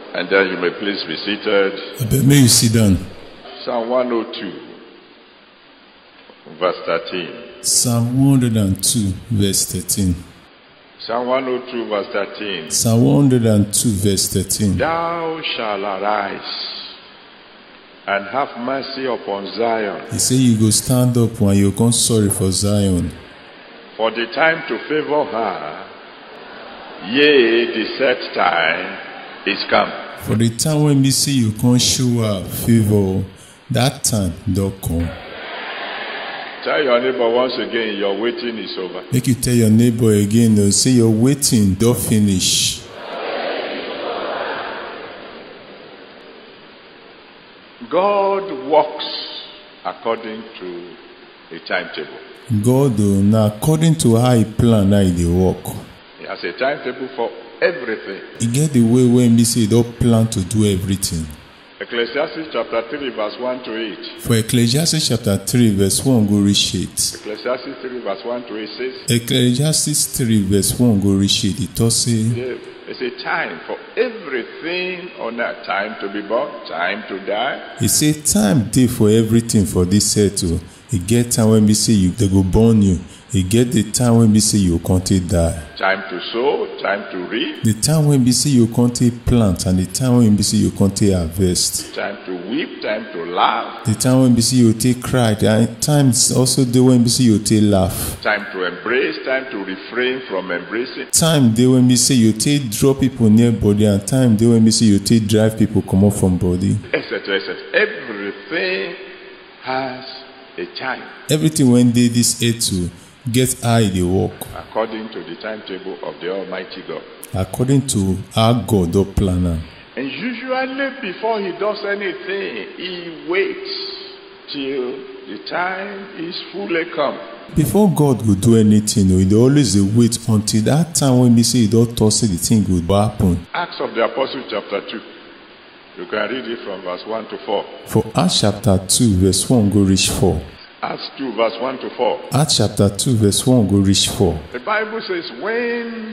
And then you may please be seated. May you sit down. Psalm 102, verse 13. Psalm 102, verse 13. Psalm 102, verse 13. Psalm 102, verse 13. Thou shalt arise and have mercy upon Zion. He said you go stand up when you come sorry for Zion. For the time to favor her, yea, the set time is come. For the time when we see you come show up favor, that time don't come. Tell your neighbor once again, your waiting is over. Make you tell your neighbor again, they'll say your waiting don't finish. God works according to a timetable. God now according to how he plan, how he work. He has a timetable for everything. He get the way when we say he don't plan to do everything. Ecclesiastes chapter 3 verse 1 to 8. For Ecclesiastes chapter 3 verse 1 go reach it. Ecclesiastes 3 verse 1 to 8 says, Ecclesiastes 3 verse 1 go reach it. It does say, there's a time for everything on that. Time to be born, time to die. He say time dey for everything for this earth. He get time when we say you they go born you. He get the time when we say you can't die. Time to sow, time to reap. The time when we say you can't plant and the time when we say you can't harvest. Time to weep, time to laugh. The time when we say you take cry and times also the when we say you take laugh. Time to embrace, time to refrain from embracing. Time dey when we say you take draw people near body and time dey when we say you take drive people come up from body. Etc. etc. Everything has a time. Everything when they this earth to get how they work. According to the timetable of the Almighty God. According to how God does plan. And usually before he does anything, he waits till the time is fully come. Before God will do anything, he always wait until that time when we say he don't talk, say the thing will happen. Acts of the Apostles chapter 2. You can read it from verse 1 to 4. For Acts chapter 2 verse 1 go reach 4. Acts 2 verse 1 to 4. Acts chapter 2 verse 1 go reach 4. The Bible says when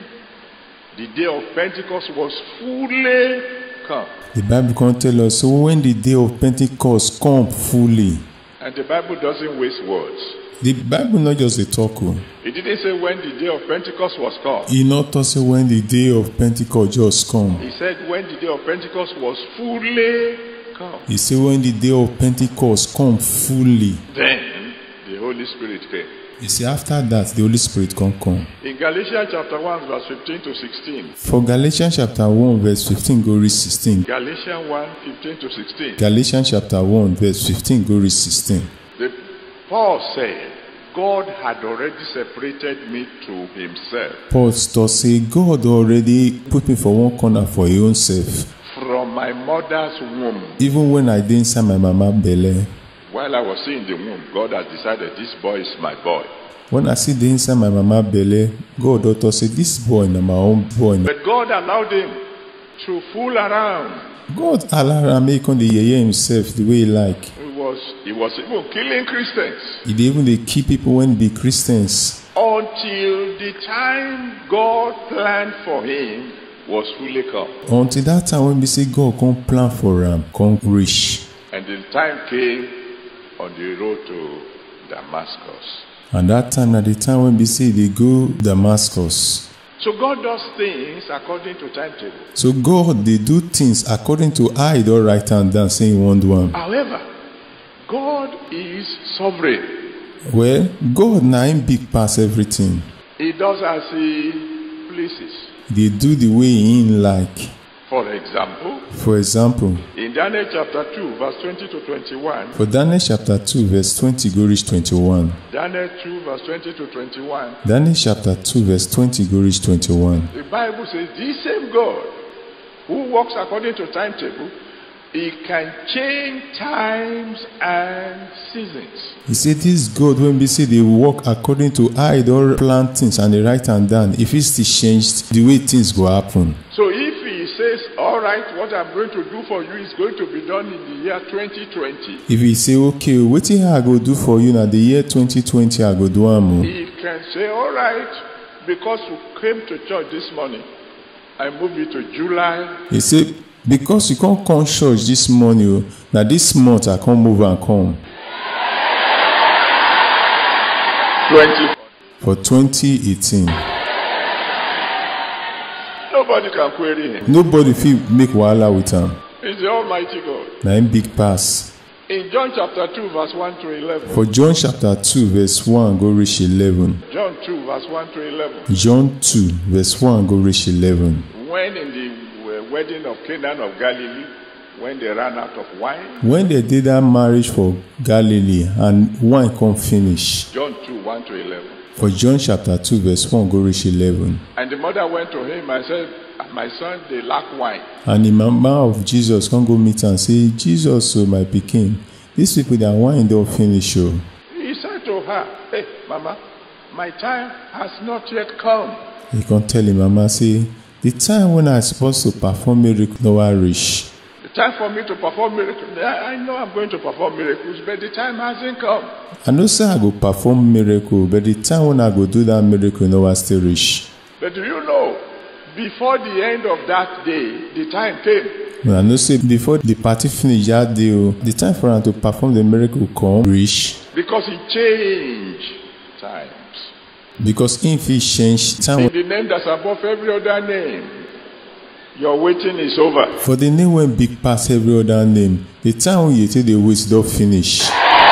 the day of Pentecost was fully come. The Bible can tell us, so when the day of Pentecost come fully. And the Bible doesn't waste words. The Bible not just a talk. It didn't say when the day of Pentecost was come. He not say when the day of Pentecost just come. He said when the day of Pentecost was fully come. He said when the day of Pentecost come fully. Then the Holy Spirit came. He said after that the Holy Spirit come. In Galatians chapter 1 verse 15 to 16. For Galatians chapter 1 verse 15 go reach 16. Galatians 1 15 to 16. Galatians chapter 1 verse 15 go reach 16. Paul said, God had already separated me to himself. Paul still say God already put me for one corner for his own self. From my mother's womb. Even when I didn't inside my mama belly. While I was in the womb, God has decided this boy is my boy. When I see the inside my mama belly, God also say this boy is my own boy. But God allowed him to fool around. God allowed him make on the yeye himself the way he like. He was even killing Christians. He even they kill people when they be Christians. Until the time God planned for him was fully come. Until that time when we say God come plan for him, come reach. And the time came on the road to Damascus. And that time at the time when we say they go Damascus. So God does things according to timetable. So God they do things according to how he don't write and down saying one do one. However, God is sovereign. Well, God now him big pass everything. He does as he pleases. They do the way he like. For example, in Daniel chapter 2 verse 20 to 21. For Daniel chapter 2 verse 20 go reach 21. Daniel 2 verse 20 to 21. Daniel chapter 2 verse 20 go reach 21. The Bible says this same God who works according to timetable, he can change times and seasons. He said this God when we say they work according to how he don't plan things and they write and down. If it's still changed the way things go happen. So if he says, all right, what I'm going to do for you is going to be done in the year 2020. If he say, okay, what I go do for you now the year 2020 I go do am. He can say, all right, because you came to church this morning, I move it to July. He said, Because you can't come church this morning, now this month I can't move and come. 20. For 2018. Nobody can query him. Nobody feel make wahala with him. He's the Almighty God. Na him big pass. In John chapter 2, verse 1 to 11. For John chapter 2, verse 1 go reach 11. John 2, verse 1 to 11. John 2, verse 1 go reach 11. When in the wedding of Cana of Galilee, when they ran out of wine. When they did that marriage for Galilee and wine come finish. John 2, 1 to 11. For John chapter 2, verse 1 go reach 11. And the mother went to him and said, my son, they lack wine. And the mama of Jesus come go meet and say, Jesus, oh my pikin, these people that wine don't finish. Oh. He said to her, hey, mama, my time has not yet come. He can tell him, mama, say, the time when I'm supposed to perform miracle no reach. The time for me to perform miracles, I know I'm going to perform miracles, but the time hasn't come. I know say I go perform miracle, but the time when I go do that miracle no still reach. But do you know, before the end of that day, the time came. I know say before the party finish that day, the time for him to perform the miracle come reach. Because he changed times. Because if he change time. In the name that's above every other name, your waiting is over. For the name when big pass every other name, the time when you take the wait don't finish.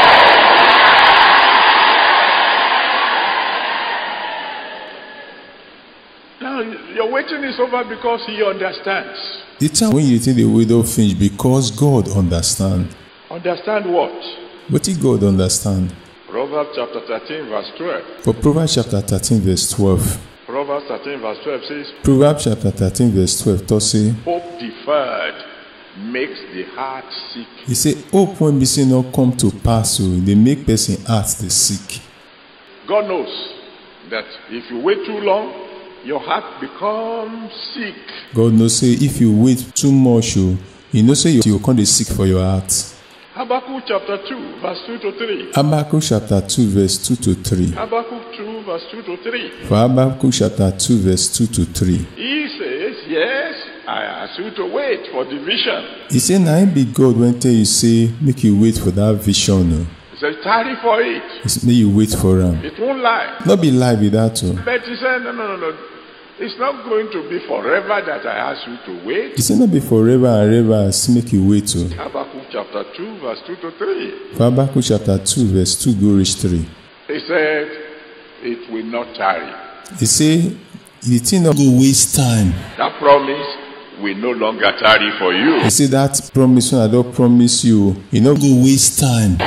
Now your waiting is over because he understands. The time when you take the wait don't finish because God understand. Understand what? What did God understand? Proverbs chapter 13 verse 12. For Proverbs chapter 13 verse 12. Proverbs 13 verse 12 says, Proverbs chapter 13 verse 12 to say, hope deferred makes the heart sick. He say, hope when be say not come to pass, so they make person heart the sick. God knows that if you wait too long, your heart becomes sick. God knows say if you wait too much, you know say you can't be sick for your heart. Habakkuk chapter 2 verse 2 to 3. Habakkuk chapter 2 verse 2 to 3. Habakkuk 2 verse 2 to 3. For Habakkuk chapter 2 verse 2 to 3. He says, yes, I ask you to wait for the vision. He say, now him be God when tell you say, make you wait for that vision. He said, tarry for it. He say, make you wait for him. It won't lie. Not be lie with that. But he said, no. It's not going to be forever that I ask you to wait. He said, not be forever and ever, make you wait. Habakkuk chapter 2 verse 2 to 3. For Habakkuk chapter 2 verse 2 go reach 3. He said, it will not tarry. He say, the thing not go waste time. That promise will no longer tarry for you. He say, that promise when I don't promise you, it not go waste time.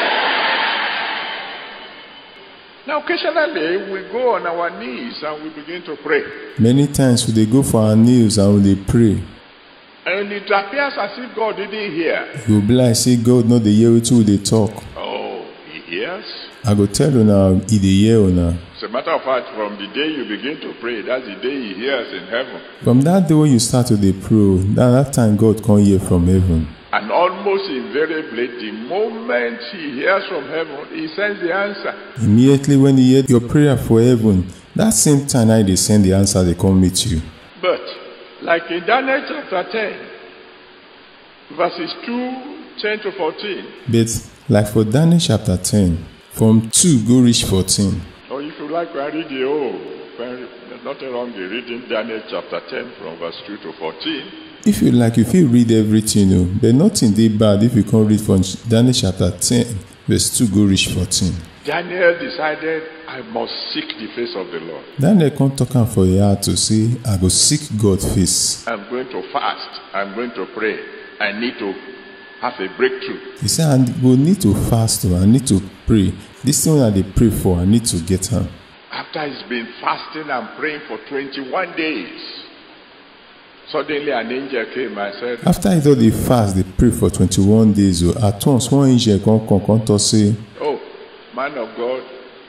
Now, occasionally, we go on our knees and we begin to pray. Many times we dey go for our knees and we dey pray. And it appears as if God didn't hear. You be like, say, God no dey hear wetin we dey talk. Oh, he hears? I go tell you now, he dey hear una. As a matter of fact, from the day you begin to pray, that's the day he hears in heaven. From that day when you start to dey pray, that time God come hear from heaven. And almost invariably, the moment he hears from heaven, he sends the answer. Immediately when he hear your prayer for heaven, that same time they send the answer, they come meet you. But, like in Daniel chapter 10, verses 10 to 14. But, like for Daniel chapter 10, from 2 go reach 14. Or if you like, I read the whole. Nothing wrong in reading Daniel chapter 10 from verse 2 to 14. If you like, if you read everything, but nothing dey bad if you can read from Daniel chapter 10, verse 2 go reach 14. Daniel decided, I must seek the face of the Lord. Daniel come talk am for your heart to say, I go seek God's face. I'm going to fast. I'm going to pray. I need to have a breakthrough. He said, I go need to fast, I need to pray. This thing that they pray for, I need to get am. After he's been fasting and praying for 21 days, suddenly an angel came and said, after he thought they fast, they pray for 21 days, at once one angel come to say, oh, man of God,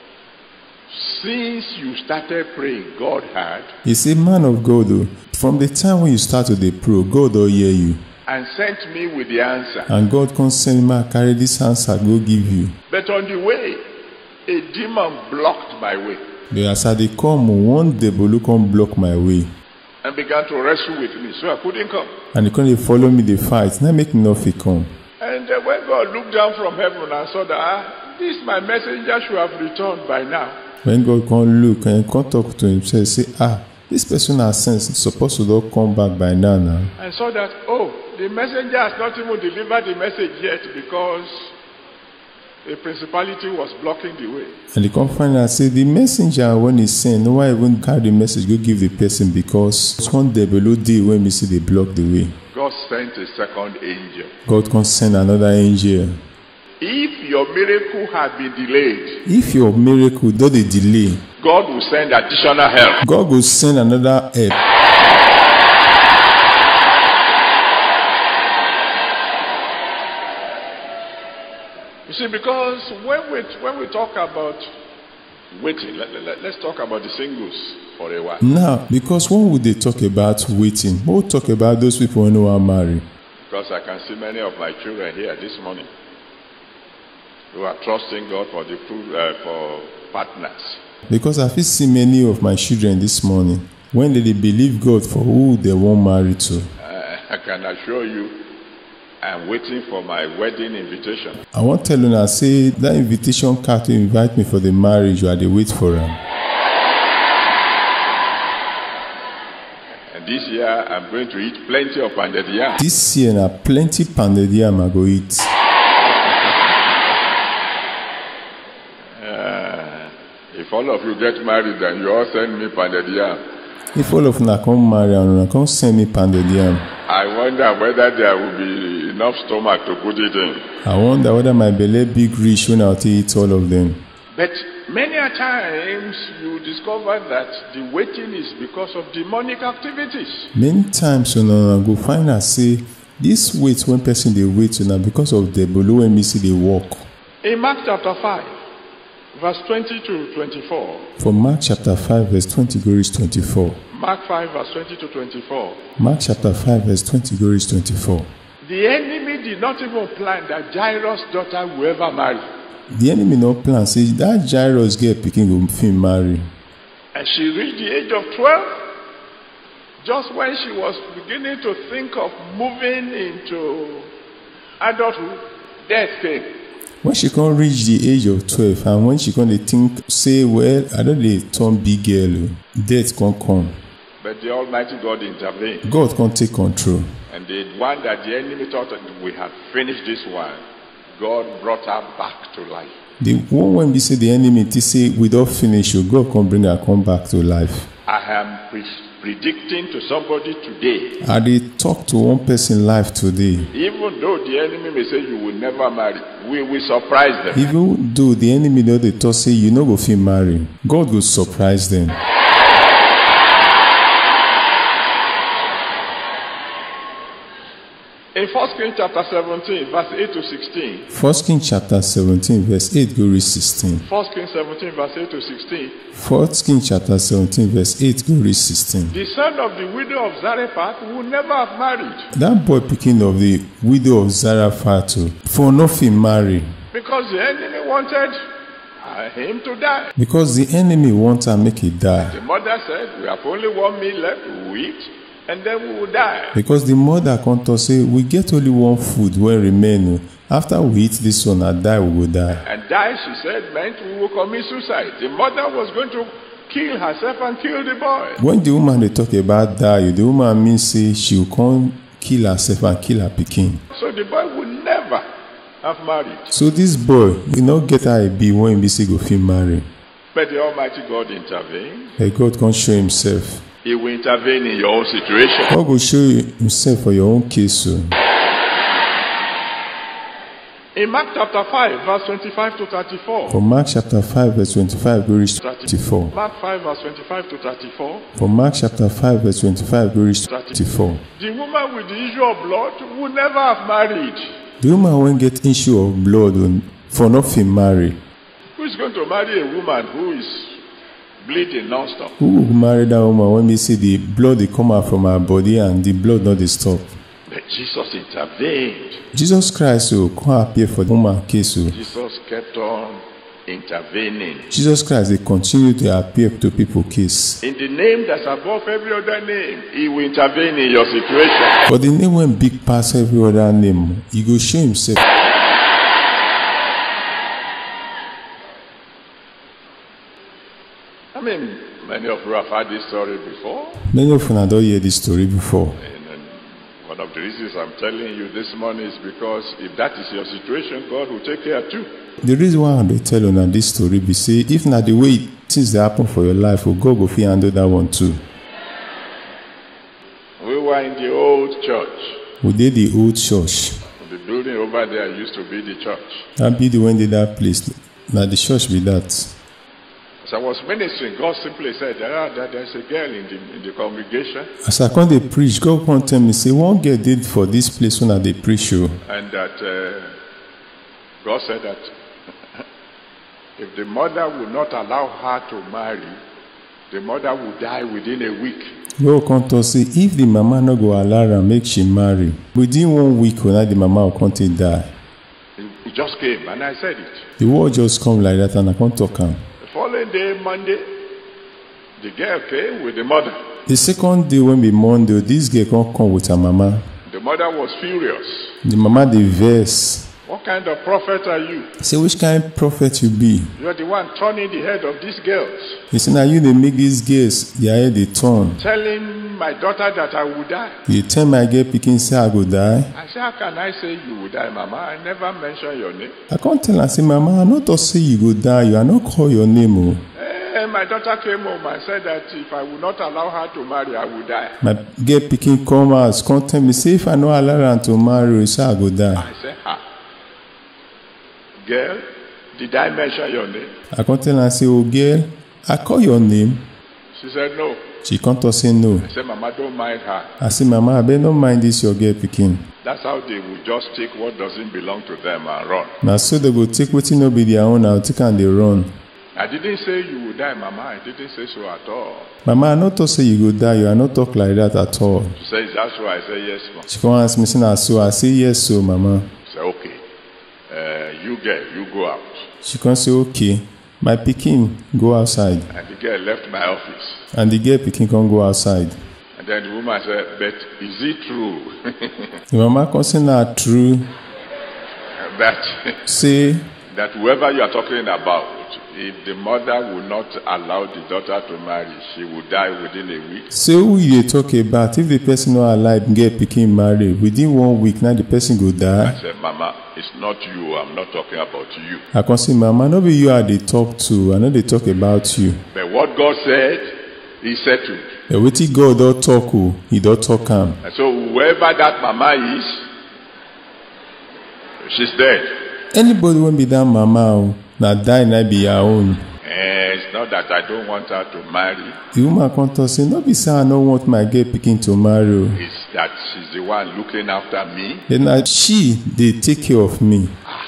since you started praying, God heard. He said, man of God, from the time when you started the pray, God will hear you. And sent me with the answer. And God can send me, carry this answer, go give you. But on the way, a demon blocked my way. But as I come, one devil come block my way. and began to wrestle with me, so I couldn't come. And they couldn't follow me the fight. Now make me not fit come. And when God looked down from heaven and saw that, this my messenger should have returned by now. When God can look and can talk to himself, say, this person has sense, supposed to not come back by now. I saw that, the messenger has not even delivered the message yet because the principality was blocking the way. And they come find out, say, the messenger, when he sent, no one even carry the message, go give the person because it's one day below day when we see they block the way. God sent a second angel. God can send another angel. If your miracle had been delayed, if your miracle don't delay, God will send additional help. God will send another help. You see, because when we talk about waiting, let's talk about the singles for a while. Now, because when would they talk about waiting? We'll talk about those people who are married. Because I can see many of my children here this morning who are trusting God for for partners. Because I feel see many of my children this morning when they believe God for who they want married to. I can assure you, I'm waiting for my wedding invitation. I want to tell you now, say that invitation card to invite me for the marriage, you are the wait for them. And this year, I'm going to eat plenty of pounded yam. This year, now plenty pounded yam I go eat. If all of you get married, then you all send me pounded yam. If all of you come marry and come send me pounded yam. I wonder whether there will be enough stomach to put it in. I wonder whether my belly big reach when I'll eat all of them. But many a times you discover that the waiting is because of demonic activities. Many times you know, I go find and say this wait when person they wait now because of the below when me see they walk. In Mark chapter 5. Verse 20 to 24. From Mark chapter 5 verse 20 go reach 24. Mark 5 verse 20 to 24. Mark chapter 5 verse 20 go reach 24. The enemy did not even plan that Jairus' daughter will ever marry. The enemy no plan say that Jairus girl picking go fit marry. And she reached the age of 12. Just when she was beginning to think of moving into adulthood, death came. When she can reach the age of 12 and when she can think, say, well, I don't dey turn big girl, death can come. But the Almighty God intervened. God can take control. And the one that the enemy thought that we had finished this one, God brought her back to life. The one when we say the enemy, they say we don't finish you, God can bring her come back to life. I am predicting to somebody today. I dey talk to one person life today. Even though the enemy may say you will never marry, we will surprise them. Even though the enemy know they talk say you no go fit marry, God will surprise them. In 1 Kings chapter 17, verse 8 to 16. 1 Kings chapter 17, verse 8 go reach 16. 1 Kings 17, verse 8 to 16. 1 Kings chapter 17, verse 8 go reach 16. The son of the widow of Zarephath will never have married. That boy picking of the widow of Zarephath for nothing marry. Because the enemy wanted him to die. Because the enemy want to make it die. The mother said, we have only 1 meal left to eat, and then we will die. Because the mother come to say, we get only one food when remain. After we eat this one and die, we will die. And die, she said, meant we will commit suicide. The mother was going to kill herself and kill the boy. When the woman they talk about die, the woman means say she will come kill herself and kill her pikin. So the boy will never have married. So this boy will not get her a be when he say go fit marry. But the Almighty God intervened. Hey, God can show himself. He will intervene in your own situation. God will show himself for your own case. So. In Mark chapter 5, verse 25 to 34. From Mark chapter 5, verse 25, go reach 34. Mark 5, verse 25 to 34. From Mark chapter 5, verse 25, go reach 34. The woman with the issue of blood will never have married. The woman won't get issue of blood for nothing marry. Who is going to marry a woman who is bleeding non-stop? Who will marry that woman when we see the blood they come out from her body and the blood not they stop? But Jesus intervened. Jesus Christ will come appear for the woman case. Jesus kept on intervening. Jesus Christ, they continue to appear to people's case. In the name that's above every other name, he will intervene in your situation. For the name when big pass every other name, he go show himself. I mean, many of you have heard this story before. Many of you have not heard this story before. And one of the reasons I'm telling you this morning is because if that is your situation, God will take care too. The reason why I tell you this story be say, if not the way things that happen for your life, God go fit handle that one too. We were in the old church. We did the old church. The building over there used to be the church. That be the one did that place. Now the church be that. As I was ministering, God simply said, there's a girl in the congregation. As I come to preach, God come tell me, say, one girl did for this place when I dey preach you. And that God said that if the mother would not allow her to marry, the mother would die within a week. God come to say, if the mama no go allow her make she marry, within 1 week when the mama will come to die. It just came, and I said it. The word just come like that, and I can't talk am. The following day, Monday, the girl came with the mother. The second day when be Monday, this girl come with her mama. The mother was furious. The mama dey vex. What kind of prophet are you? Say, which kind of prophet you be? You are the one turning the head of these girls. He say, now you dey make these girls their head dey turn. Telling my daughter that I will die. You tell my girl pikin say I go die. I say, how can I say you will die, Mama? I never mention your name. I can't tell her, say, Mama, I not to say you go die. You are not call your name. Oh. My daughter came home and said that if I would not allow her to marry, I would die. My girl pikin come out, come tell me, say, if I no allow her to marry, say I go die. I said, girl, did I mention your name? I can't tell her, say, oh girl, I call your name. She said no. She can't say no. I said, Mama, don't mind her. I said, Mama, I better not mind this your girl pikin. That's how they will just take what doesn't belong to them and run. Now so they go take wetin no be their own and take and they run. I didn't say you would die, Mama. I didn't say so at all. Mama, I not talk say you go die. You are not talk like that at all. She said, that's why I say yes, Mama. She come ask me, say, so I say yes, so Mama. I said, okay. You girl, you go out. She come say, okay. My pikin go outside. And the girl left my office. And the girl pikin come go outside. And then the woman said, but is it true? The mama come say, nah, true. That say that whoever you are talking about, if the mother will not allow the daughter to marry, she will die within a week. Say who you talk about? If the person not alive get pikin marry, within 1 week now the person go die. I said, Mama, it's not you. I'm not talking about you. I can say, Mama, no be you are they talk to. I know they talk about you. But what God said, He settled. But wetin God don't talk, He don't talk am. And so whoever that mama is, she's dead. Anybody when be that mama, na die na be her own. It's not that I don't want her to marry. The woman come to say, no be say I no want my girl pikin to marry. It's that she's the one looking after me. Then she they take care of me.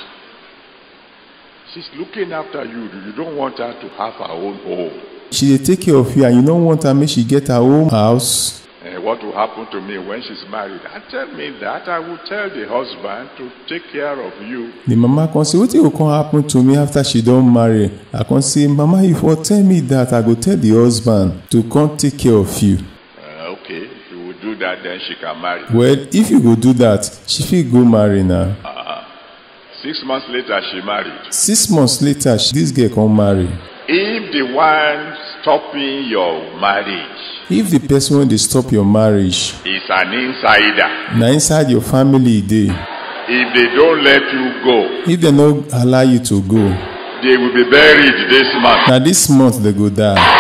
She's looking after you. You don't want her to have her own home. She dey take care of you and you don't want her make she get her own house. What will happen to me when she's married? And tell me that I will tell the husband to take care of you. The mama can say, what will come happen to me after she don't marry? I can say, Mama, if you tell me that, I go tell the husband to come take care of you. Okay, if you will do that, then she can marry. Well, if you go do that, she fit go marry now. 6 months later, she married. 6 months later, this girl come marry. If the one stopping your marriage, if the person when they stop your marriage is an insider, now inside your family dey, if they don't let you go, if they no allow you to go, they will be buried this month. Now this month they go die.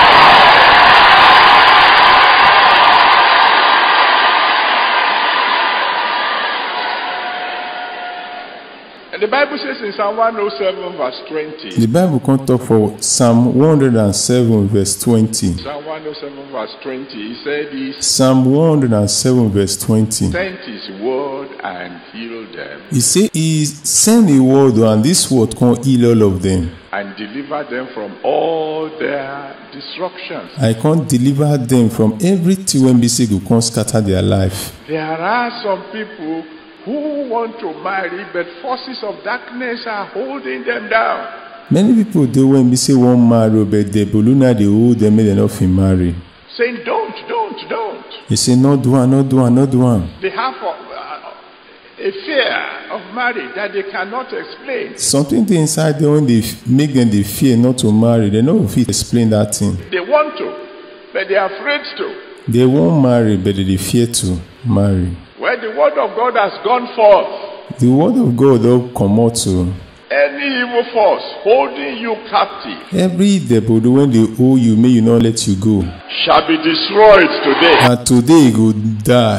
The Bible says in Psalm 107 verse 20. The Bible can talk for Psalm 107 verse 20. Psalm 107 verse 20. He said Psalm 107 verse 20. Sent his word and healed them. He said he sent a word and this word can heal all of them. And deliver them from all their destructions. I can't deliver them from everything when BC go can scatter their life. There are some people who want to marry, but forces of darkness are holding them down. Many people dey when be say one marry, but the boluna dey hold them make dem no fit marry. Saying, don't. They say, not do one. They have a fear of marriage that they cannot explain. Something dey inside them when they make them dey fear not to marry. They no fit explain that thing. They want to, but they are afraid to. They won't marry, but they fear to marry. When the word of God has gone forth, The word of God don comot to any evil force holding you captive every devil when they hold you, may you not let you go. shall be destroyed today. And today you go die.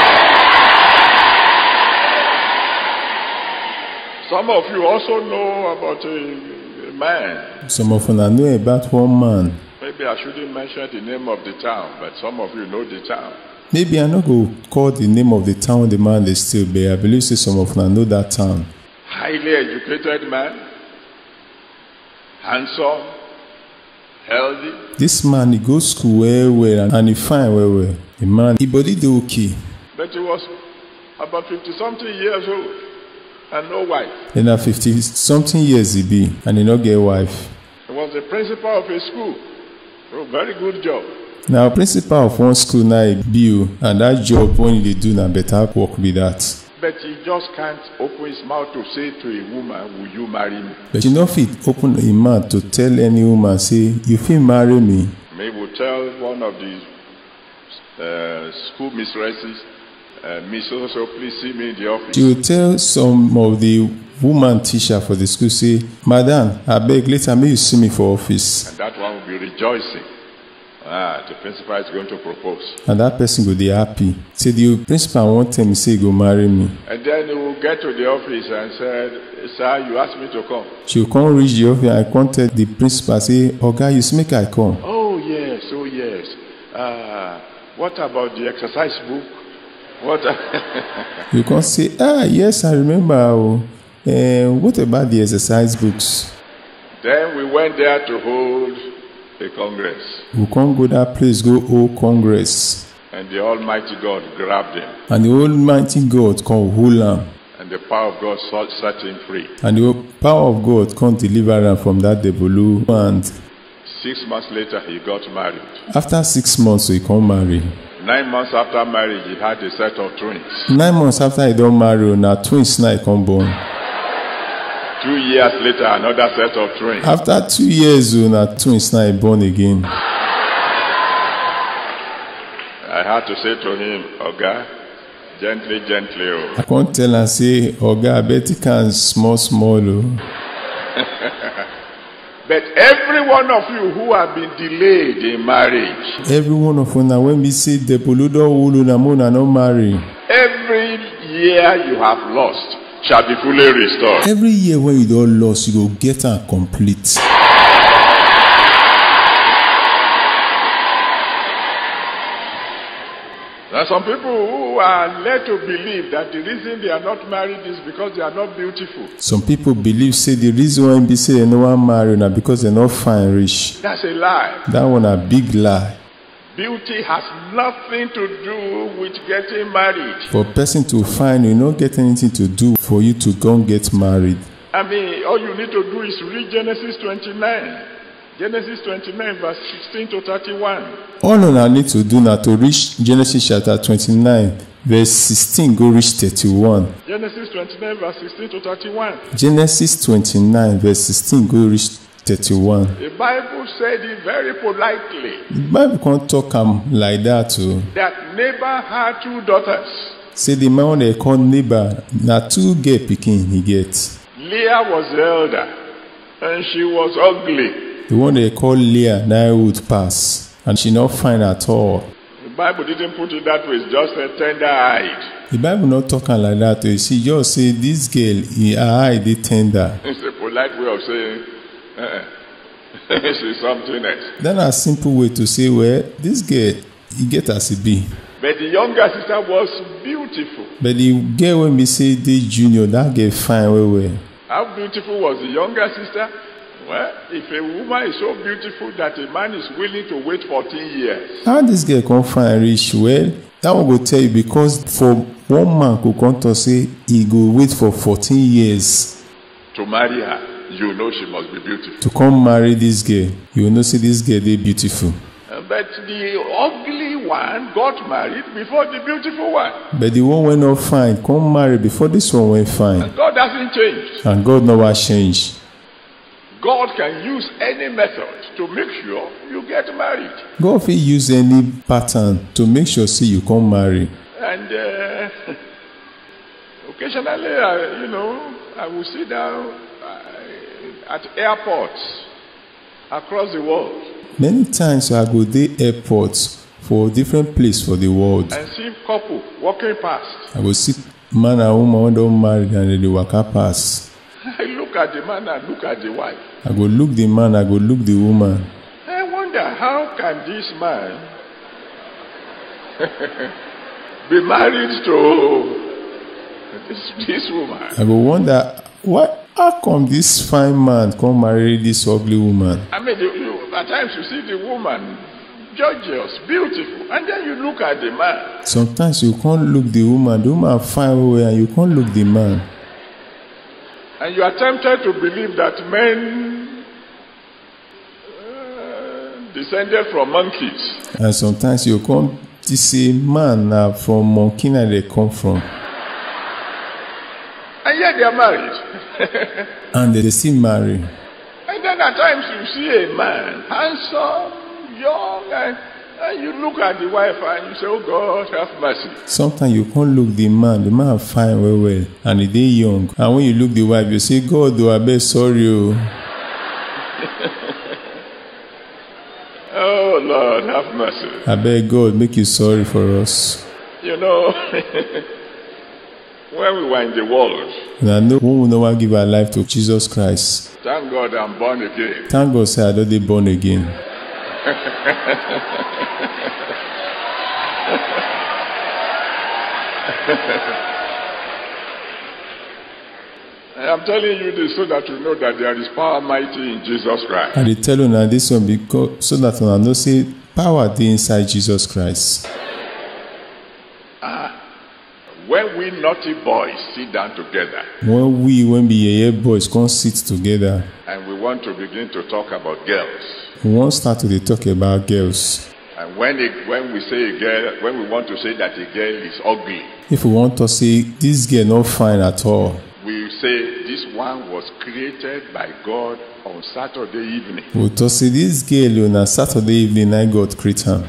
Some of you also know about a man. Some of una know about one man. Maybe I shouldn't mention the name of the town, but some of you know the town. Maybe I no go call the name of the town the man dey still, but I believe say some of una know that town. Highly educated man, handsome, healthy, This man he go school well and he fine well. The man he body dey okay. but he was about 50-something years old and no wife. Then na 50-something years he be and he no get wife. He was the principal of a school. A very good job. Now principal of one school now he be o, and that job when he dey do na better work be that. But he just can't open his mouth to say to a woman, will you marry me? But you no fit open him mouth to tell any woman say you fit marry me. Maybe we'll tell one of the school mistresses, Miss also please see me in the office. She will tell some of the woman teacher for the school say, Madam, abeg later may you see me for office. And that one will be rejoicing. The principal is going to propose. And that person go dey happy. Say the principal wan tell me say he go marry me. And then he will get to the office and said, sir, you asked me to come. She will come reach the office and come tell the principal say, Oga, you say make I come. Oh yes. What about the exercise book? What? You come say, yes, I remember. What about the exercise books? Then we went there to hold a congress. We can't go that place, go hold congress. And the Almighty God grabbed him. And the Almighty God come hold him. And the power of God set him free. And the power of God come deliver him from that devil. And 6 months later, he got married. after 6 months, he come marry. 9 months after marriage, he had a set of twins. 9 months after he don marry, na twins na he come born. 2 years later, another set of twins. After 2 years, na twins na he born again. I had to say to him, Oga, gently. Oh. I come tell am say, Oga, abeg take am small o. But every one of you who have been delayed in marriage, Every one of una when we say the polo don hold una mo una no marry. every year you have lost shall be fully restored. Every year when you don lost, you go get am complete. There are some people who are led to believe that the reason they are not married is because they are not beautiful. Some people believe say the reason why be say they no wan marry na because they no fine reach. That's a lie. That one a big lie. Beauty has nothing to do with getting married. For person to find you no get anything to do for you to go and get married. I mean, all you need to do is read Genesis 29. Genesis 29 verse 16 to 31. All una need to do na to reach Genesis chapter 29 verse 16 go reach 31. Genesis 29 verse 16 to 31. Genesis 29 verse 16 go reach 31. The Bible said it very politely The Bible can't talk am like that too. that neighbor had 2 daughters. Say the man they call neighbor na 2 girl pikin he get. Leah was the elder and she was ugly. The one they call Leah na would pass and she not fine at all. The Bible didn't put it that way, it's just a tender-eyed. The Bible not talking like that too. She just say this girl her eye dey tender. It's a polite way of saying she's something else. That's a simple way to say well this girl he get as he be. But the younger sister was beautiful. But the girl when we say dey junior that girl fine well. How beautiful was the younger sister? Well, if a woman is so beautiful that a man is willing to wait 14 years. How this girl come find reach? Well, that one go tell you because for one man go come to say he go wait for 14 years To marry her. you know she must be beautiful. to come marry this girl, you know say this girl dey beautiful. But the ugly one got married before the beautiful one. But the one wey no fine come marry before this one wey fine. And God hasn't changed. And God never change. God can use any method to make sure you get married. God fit use any pattern to make sure say you come marry. And occasionally, I will sit down at airports across the world Many times I go dey airports for different place for the world. and see couple walking past. I go see man and woman wey don marry and dem dey waka pass. I look at the man and look at the wife. I go look the man, I go look the woman. I wonder, how can this man be married to this woman? I go wonder how come this fine man come marry this ugly woman? I mean, at times you see the woman gorgeous, beautiful, and then you look at the man. Sometimes you can't look the woman fine well and you can't look the man. And you are tempted to believe that men descended from monkeys. And sometimes you come to say man na from monkey na they come from. And yet they are married. And they still marry. And then at times you see a man, handsome, young, and you look at the wife and you say, oh God, have mercy. Sometimes you can't look the man fine well, and he dey young. And when you look the wife, you say, God, I beg sorry. Oh Lord, have mercy. I beg God, make you sorry for us. You know, when we were in the world, And I know one will never give our life to Jesus Christ. thank God I'm born again. Thank God say I don't dey born again. I'm telling you this so that you know that there is power mighty in Jesus Christ. I dey tell una this one because so that una know say power dey inside Jesus Christ. When we naughty boys sit down together When be yeye boys come sit together, and we want to begin to talk about girls, we wan start to dey talk about girls. and when we say a girl, when we want to say that a girl is ugly, If we want to say this girl not fine at all, we say this one was created by God on Saturday evening. we to say this girl on a Saturday evening I God create am.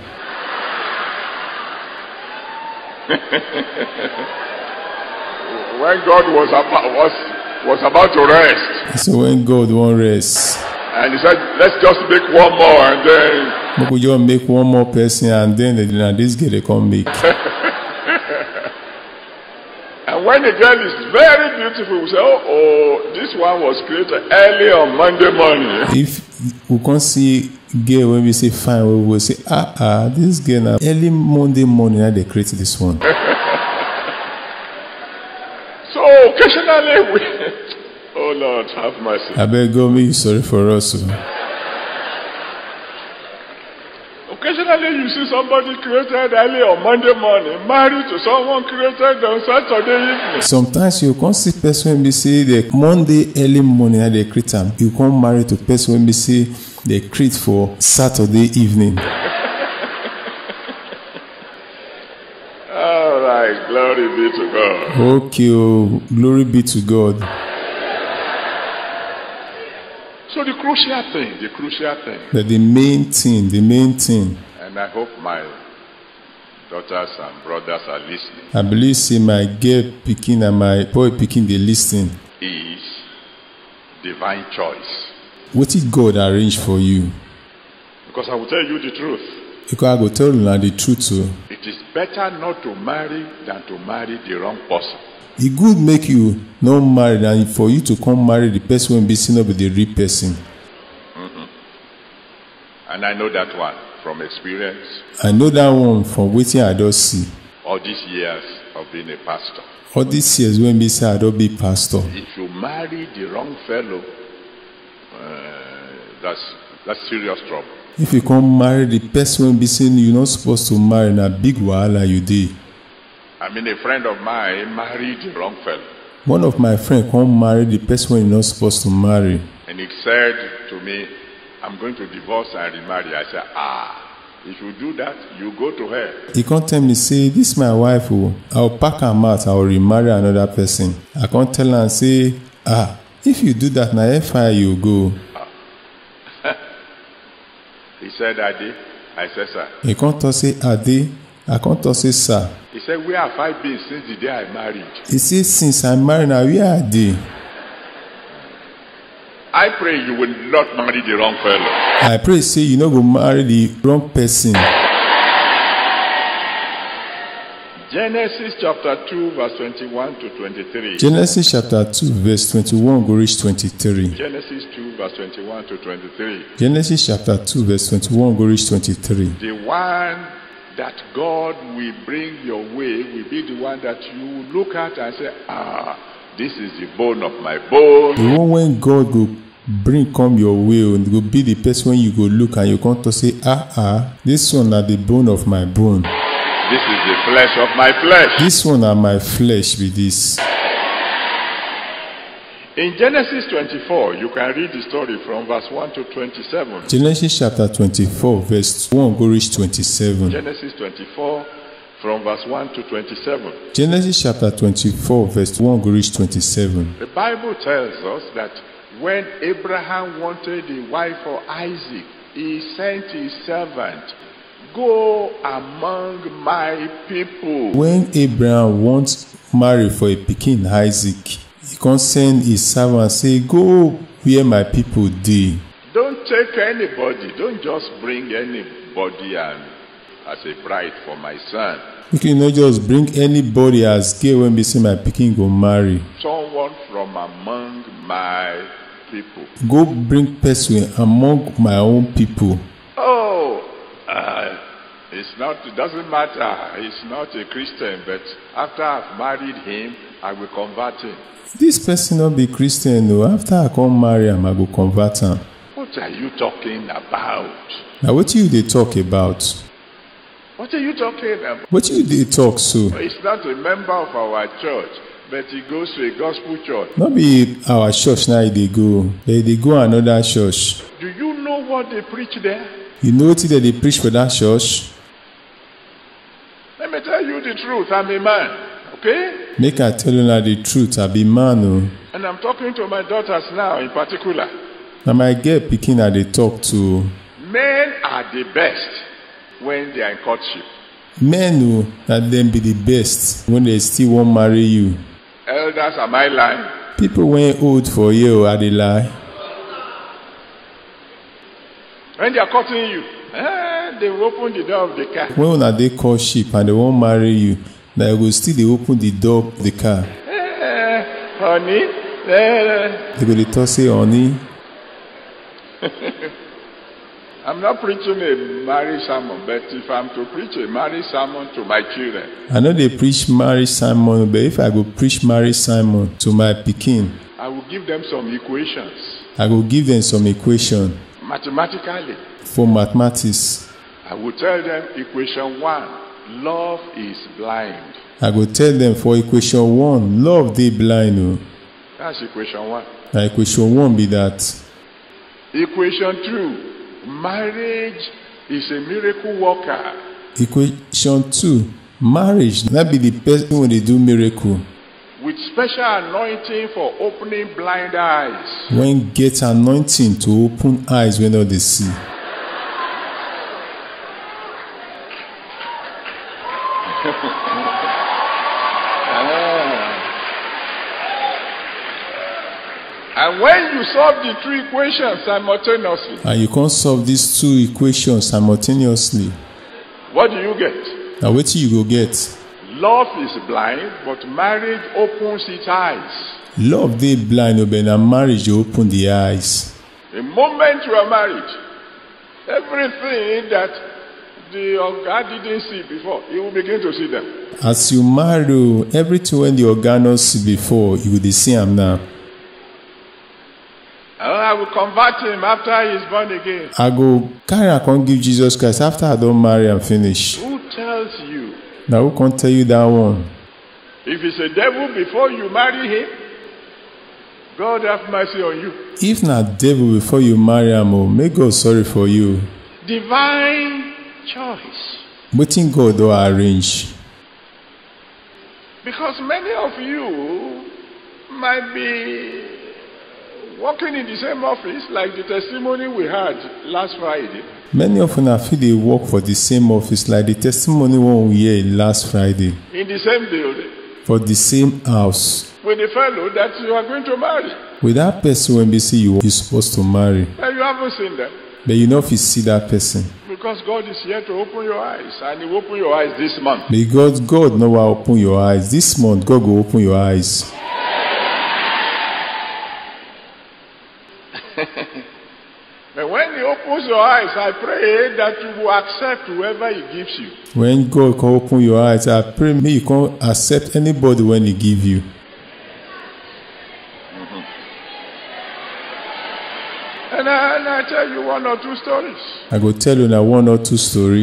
When God was about to rest, So when God wan rest, and he said, let's just make one more, and then make we just make one more person and then this girl they come make. and when a girl is very beautiful, we say, oh, this one was created early on Monday morning. If we can't see girl when we say fine, we will say this girl na early Monday morning I they create this one. So occasionally we, oh Lord, have mercy. I beg God make you sorry for us. Occasionally you see somebody created early on Monday morning, married to someone created on Saturday evening. Sometimes you can't see person when we say the Monday early morning I they create am. You can't marry to person when we say they create for Saturday evening. All right, glory be to God. Okay, glory be to God. So the crucial thing, That the main thing, and I hope my daughters and brothers are listening, I believe say my girl picking and my boy picking they listen. is divine choice. What did God arrange for you? Because I will tell you the truth. Because I go tell you the truth too. It is better not to marry than to marry the wrong person. It good make you not marry than for you to come marry the person when be seen up with the real person. And I know that one from experience, I know that one from waiting I don't see. all these years of being a pastor. All these years when me say I don't be pastor. If you marry the wrong fellow, that's serious trouble. If you come marry the person when be saying you're not supposed to marry, na big wahala you dey. I mean, a friend of mine married the wrong fellow. One of my friends come marry the person he's not supposed to marry. And he said to me, I'm going to divorce and remarry. I said, if you do that, you go to hell. He can't tell me, say, this is my wife, I'll pack her out, I'll remarry another person. I can't tell her and say, if you do that, now fire you go. He said, Daddy. I said, sir. He can't talk say, Ade. I can't talk say, sir. He said, where have I been since the day I married? He said, since I married, now where are they? I pray you will not marry the wrong fellow. I pray, say, you not go marry the wrong person. Genesis chapter 2, verse 21 to 23. Genesis chapter 2, verse 21 go reach 23. Genesis 2, verse 21 to 23. Genesis chapter 2, verse 21 go reach 23. The one that God will bring your way will be the one that you look at and say, this is the bone of my bone. The one when God go bring come your way, and go be the person when you go look and you come to say, this one are the bone of my bone. This is the flesh of my flesh. This one are my flesh with this. In Genesis 24, you can read the story from verse 1 to 27. Genesis chapter 24, verse 1 go reach 27. Genesis 24, from verse 1 to 27. Genesis chapter 24, verse 1 go reach 27. The Bible tells us that when Abraham wanted a wife for Isaac, he sent his servant, go among my people. When Abraham wants marry for a pikin Isaac, he can send his servant and say, go where my people dey. Don't take anybody. Don't just bring anybody and as a bride for my son. You can not just bring anybody as girl when we say my pikin go marry. Someone from among my people. Go bring person among my own people. It doesn't matter. He's not a Christian, but after I've married him, I will convert him. This person not be Christian, no. After I come marry him, I go convert him. What are you talking about? Now, what you they talk about? What are you talking about? What you they talk so? He's not a member of our church, but he goes to a gospel church. Not be our church now they go. They go another church. Do you know what they preach there? You know what they preach for that church? Let me tell you the truth. I'm a man. Okay? Make I tell you now the truth. I be man. Oh. And I'm talking to my daughters now in particular. Now my girl picking that they talk to. Men are the best when they are in courtship. Men know that them be the best when they still won't marry you. Elders, am I lying? People when old for you, are they lie? When they are courting you, they will open the door of the car. When they courtship and they won't marry you, they will still they open the door of the car. Honey. They go to talk say honey. I'm not preaching a marriage sermon, but if I'm to preach a marriage sermon to my children, I know they preach marriage sermon, but if I go preach marriage sermon to my pikin, I will give them some equations. I will give them some equation. Mathematically. For mathematics. I will tell them equation 1, love is blind. I will tell them for equation 1, love they blind. Oh. That's equation 1. Now equation 1 be that. Equation 2. Marriage is a miracle worker. Equation 2. Marriage, that be the person when they do miracle. With special anointing for opening blind eyes. When get anointing to open eyes when they see. And when you solve the 2 equations simultaneously, and you can't solve these 2 equations simultaneously, what do you get? Now what you go get? Love is blind, but marriage opens its eyes. Love they blind, but now marriage you open the eyes. The moment you are married, everything that the God didn't see before, he will begin to see them. As you marry, everything when the organos see before, you will see him now. I will convert him after he is born again. I go carry and come give Jesus Christ after I don't marry and finish. Who tells you? Now who can tell you that one? If it's a devil before you marry him, God have mercy on you. If not devil before you marry am, make God sorry for you. Divine choice. Wetin God don arrange. Because many of you might be working in the same office like the testimony we had last Friday. Many of una fit dey work for the same office like the testimony wey we hear last Friday. In the same building. For the same house. With the fellow that you are going to marry. With that person when you see you supposed to marry. But you haven't seen them. But you know if you see that person. Because God is here to open your eyes. And He will open your eyes this month. Because God know how to open your eyes. This month God will open your eyes. But when He opens your eyes, I pray that you will accept whoever He gives you. When God can open your eyes, I pray may you can accept anybody when He give you. And I tell you one or two stories. I go tell you now one or two story.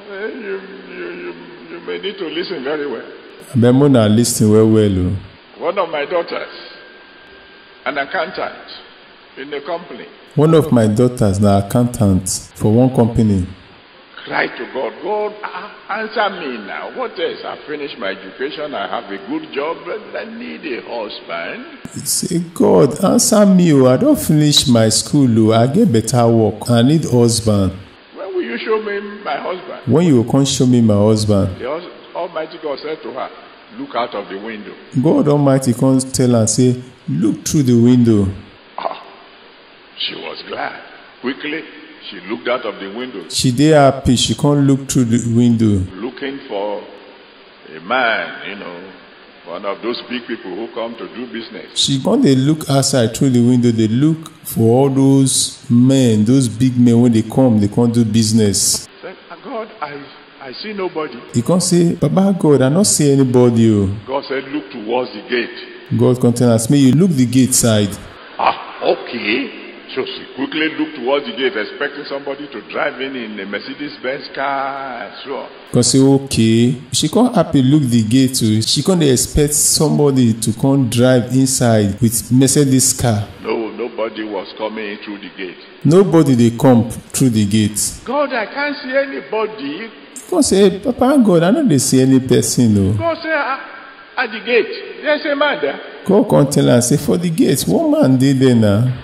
You may need to listen very well. But I'm not listening well. One of my daughters, an accountant in a company. One of my daughters na accountant for one company. Cry to God, God, answer me now. What else? I finished my education, I have a good job, but I need a husband. Say, God, answer me. I don't finish my school. I get better work. I need husband. When will you show me my husband? When you come show me my husband. The Almighty God said to her, look out of the window. God Almighty comes tell her, say, look through the window. She was glad. Quickly, she looked out of the window. She dey happy. She can't look through the window. Looking for a man, one of those big people who come to do business. She can't dey look outside through the window. They look for all those men, those big men when they can't do business. Said, God, I see nobody. He can't say, Papa God, I don't see anybody. God said, look towards the gate. God can tell us, may you look the gate side. Okay. So she quickly looked towards the gate, expecting somebody to drive in a Mercedes-Benz car and so on. Because say, okay, she can't happy look the gate too. She can't expect somebody to come drive inside with Mercedes car. No, nobody was coming in through the gate. Nobody they come through the gate. God, I can't see anybody. God say, Papa God, I don't see any person. No. God say, at the gate, there's a man there. God can tell her, say, for the gate, one man did there now.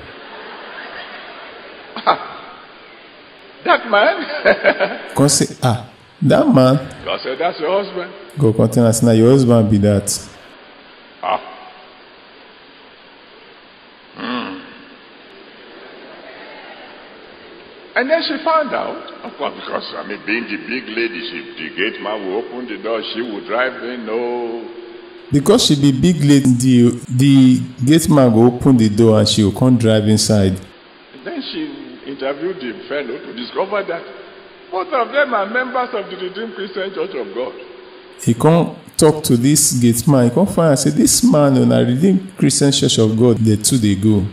That man? God say, that man? God said, that's your husband. God can tell us, now your husband be that. And then she found out, of course, because, being the big lady, the gate man will open the door, she will drive in, Because she be big lady, the gate man will open the door and she will come drive inside. And then she interviewed the fellow to discover that both of them are members of the Redeemed Christian Church of God. He can't talk to this gate man. He can't find and say, this man on a Redeemed Christian Church of God, the two they go.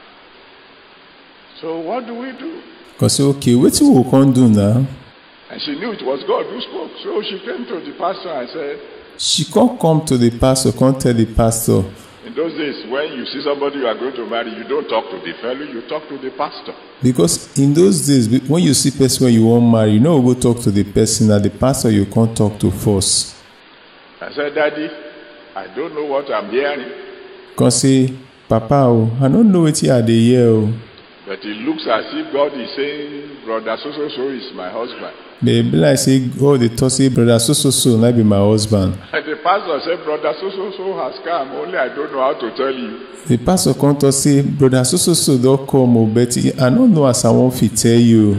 So what do we do? Because okay, what we will come do now? And she knew it was God who spoke. So she came to the pastor and said, she can't come to the pastor, can't tell the pastor. In those days, when you see somebody you are going to marry, you don't talk to the fellow, you talk to the pastor. Because in those days, when you see person when you want marry, you know go talk to the person, and the pastor you can't talk to first. I said, Daddy, I don't know what I'm hearing. Because say, Papa, I don't know what you are the hear. But it looks as if God is saying, brother so is my husband. Baby, like say, God, they talk say, brother so, not be my husband. And the pastor said, brother so has come, only I don't know how to tell you. The pastor come to say, brother so don't come, but I don't know as I want to tell you.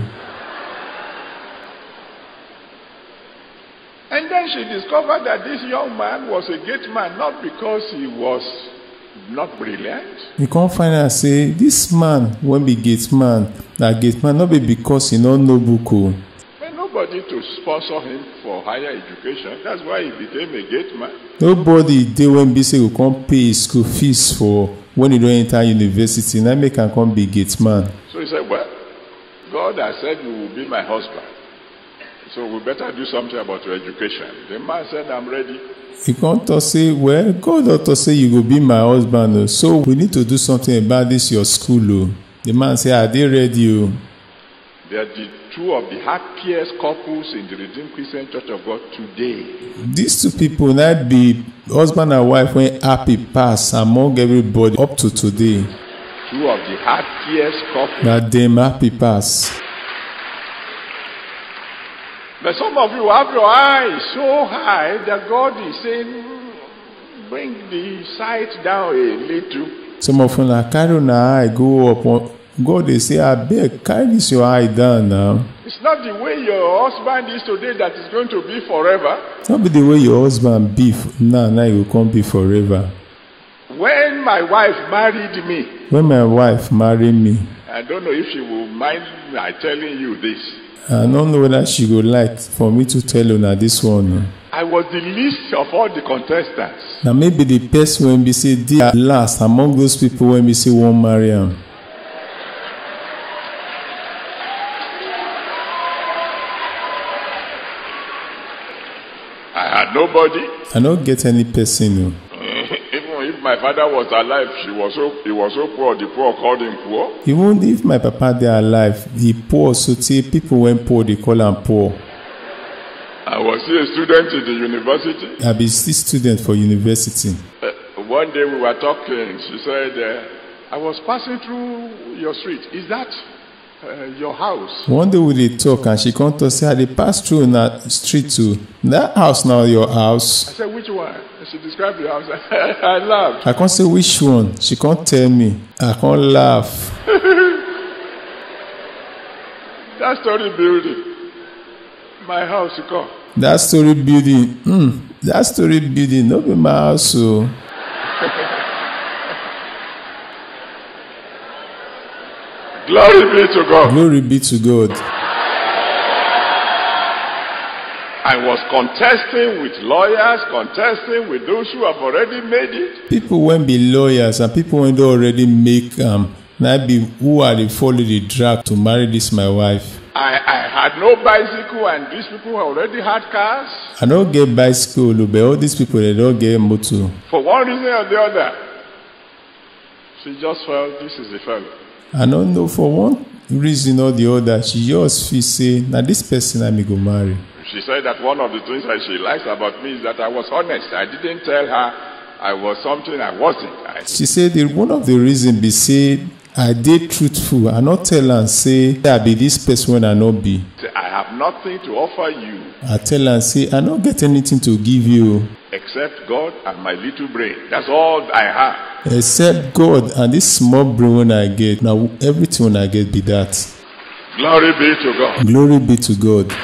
And then she discovered that this young man was a gate man, not because he was not brilliant. You can't find out say, this man won't be gate man. That gate man not be because he don't know book. Nobody to sponsor him for higher education. That's why he became a gate man. Nobody they when be say you can't pay his school fees for when you don't enter university. Now make can come be gate man. So he said, well, God has said you will be my husband. So we better do something about your education. The man said, I'm ready. He come to say, well, God ought say you go be my husband. Oh. So we need to do something about this your school. Oh. The man say, are they ready? Oh? They are the two of the happiest couples in the Redeemed Christian Church of God today. These two people might be husband and wife when happy pass among everybody up to today. Two of the happiest couples. That them happy pass. But some of you have your eyes so high that God is saying, bring the sight down a little. Some of you na carry una eye go up. God they say, I beg, carry this your eye down now. It's not the way your husband is today that is going to be forever. It's not be the way your husband be now you can't be forever. When my wife married me. When my wife married me. I don't know if she will mind my telling you this. I don't know whether she would like for me to tell you now this one. I was the least of all the contestants. Now maybe the person when we say they are last among those people when we say won't marry him. I had nobody. I don't get any person. No. Even if my father was alive, he was so poor, the poor called him poor. Even if my papa they are alive, he poor, so people when poor, they call him poor. I was still a student in the university. I be still student for university. One day we were talking. She said, I was passing through your street. Is that your house? One day we dey talk and she come to say, I dey pass through na street too. That house now your house. I said, which one? She described the house. I laughed. I can't say which one. She can't tell me. I can't laugh. That story building. My house, you come. That story building. That story building. No be my house. So. Glory be to God. Glory be to God. I was contesting with lawyers, contesting with those who have already made it. People won't be lawyers and people won't already make now be who are they follow the drag to marry this my wife. I had no bicycle and these people already had cars. I don't get bicycle, but all these people they don't get motor. For one reason or the other, she just felt this is the fellow. I don't know for one reason or the other. She just feel say, now this person I may go marry. She said that one of the things that she likes about me is that I was honest. I didn't tell her I was something I wasn't. She said one of the reasons be say I did truthful. I not tell her and say I be this person when I not be. I have nothing to offer you. I tell her and say I not get anything to give you. Except God and my little brain. That's all I have. Except God and this small brain when I get. Now everything when I get be that. Glory be to God. Glory be to God.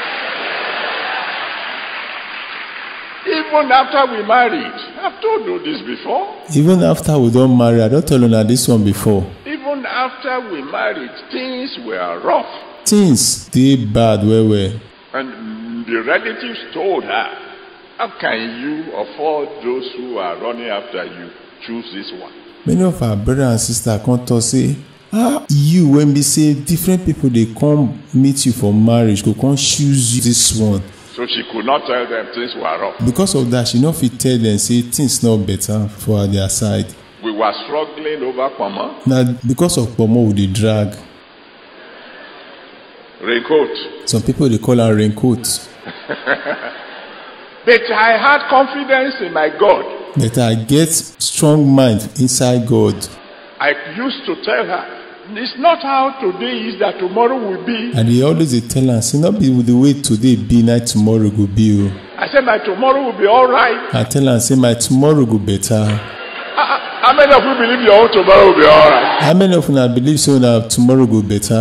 Even after we married, I've told you this before. Even after we don't marry, I don't tell you this one before. Even after we married, things were rough. Things they bad well. And the relatives told her, how can you afford those who are running after you? Choose this one. Many of our brothers and sisters come to say, you when we say different people they come meet you for marriage, go come choose you this one. So she could not tell them things were rough. Because of that, she not fit tell them say things not better for their side. We were struggling over Pama. Now because of Pama with the drag. Raincoat. Some people they call her raincoat. But I had confidence in my God. But I get strong mind inside God. I used to tell her, it's not how today is that tomorrow will be. And he always tell her, say not be with the way today be, night tomorrow go be. I said my tomorrow will be all right. I tell her, say my tomorrow go better. How many of you believe your own tomorrow will be all right? How many of you believe so that tomorrow go better?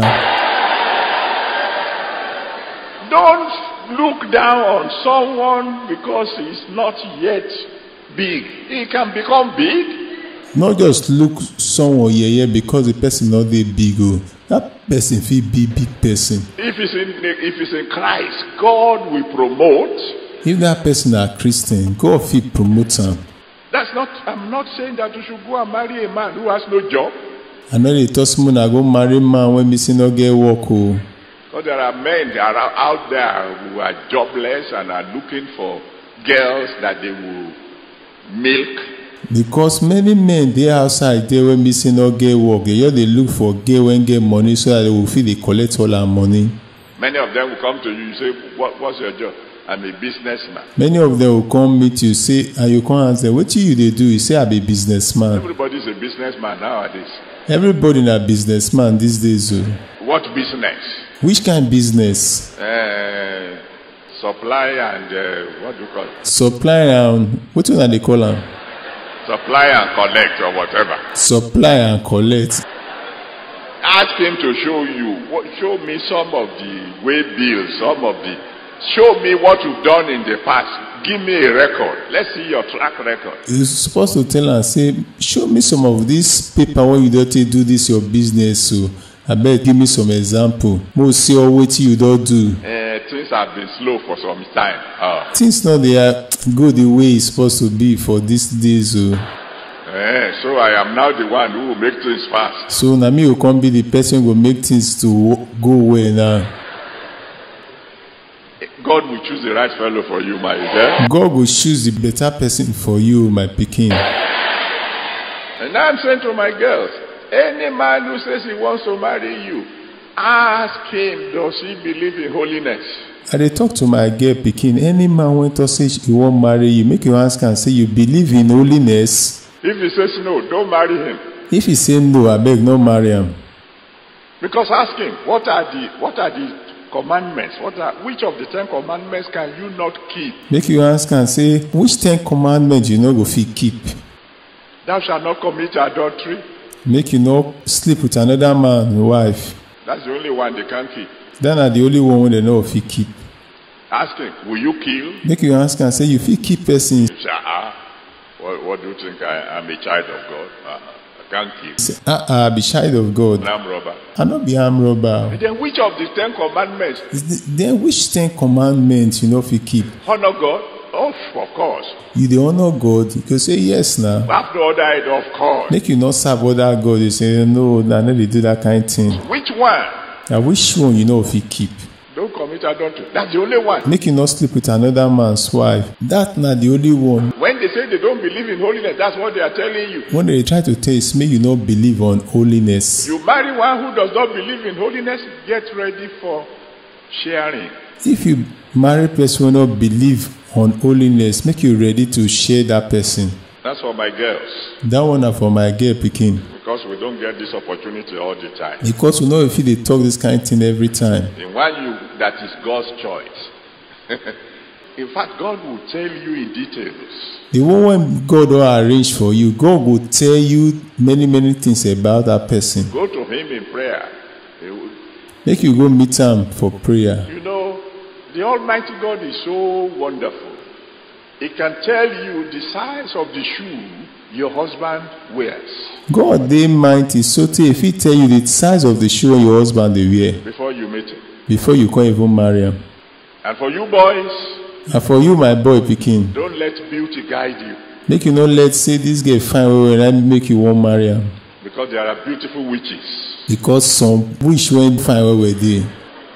Don't look down on someone because he's not yet big. He can become big. Not just look someone because the person not that big. That person feel big person. If it's in Christ, God will promote. If that person are Christian, God feel promote him. I'm not saying that you should go and marry a man who has no job. I know they tell someone I go marry man when we see no get work. But there are men that are out there who are jobless and are looking for girls that they will milk. Because many men they outside they were missing no get work. They look for girl and get money so that they will feel they collect all our money. Many of them will come to you and say, what's your job? I'm a businessman. Many of them will come meet you, say, and you come and say, what do you do? You say, I'm a businessman. Everybody is a businessman nowadays. Everybody is a businessman these days. What business? Which kind of business? Supply and what do you call it? Supply and what do they call them? Supply and collect or whatever. Supply and collect. Ask him to show you. Show me some of the way bills, show me what you've done in the past. Give me a record. Let's see your track record. You're supposed to tell and say, show me some of this paper when you don't do this your business. So I bet give me some example. Most see what you don't do. Things have been slow for some time. Things not they are go the way it's supposed to be for these days. So I am now the one who will make things fast. So now me will come be the person who will make things to go well now. God will choose the right fellow for you, my dear. God will choose the better person for you, my Pekin. And I'm saying to my girls, any man who says he wants to marry you, ask him, does he believe in holiness? I dey talk to my girl Pekin. Any man when to say he won't marry you, make you ask and say you believe in holiness. If he says no, don't marry him. If he say no, I beg no marry him. Because ask him, what are the commandments? Which of the 10 commandments can you not keep? Make you ask and say, which 10 commandments you no go fit keep? Thou shalt not commit adultery. Make you no sleep with another man's wife. That's the only one they can't keep. Then are the only one they know if you keep. Ask him, will you kill? Make you ask and say, you fit keep person. You say, what do you think? I'm a child of God. I can't kill. Say, I be child of God. An armed robber. I not be armed robber. And then which of the 10 commandments? Then which 10 commandments you know if you keep? Honor God? Oh, of course. You dey honor God. You can say yes now. Have no other idol, of course. Make you not serve other God. You say no, I know they do that kind of thing. Which one? Now which one you know if you keep? Don't commit adultery. That's the only one. Make you not sleep with another man's wife. That not the only one. When they say they don't believe in holiness, that's what they are telling you. When they try to tell you, may you not believe on holiness. You marry one who does not believe in holiness, get ready for sharing. If you marry a person who not believe on holiness, make you ready to share that person. That's for my girls. That one are for my girl Pekin. Because we don't get this opportunity all the time. Because we know if they talk this kind of thing every time. In one that is God's choice. In fact, God will tell you in details. The one when God will arrange for you, God will tell you many things about that person. Go to him in prayer. Make you go meet him for prayer. You know, the Almighty God is so wonderful. He can tell you the size of the shoe your husband wears. God, they mighty, so if he tell you the size of the shoe your husband they wear before you meet him, before you can't even marry him. And for you boys, and for you, my boy Pekin, don't let beauty guide you. Make you not let say this girl fine when I make you won't marry him. Because there are beautiful witches. Because some wish when fine were there.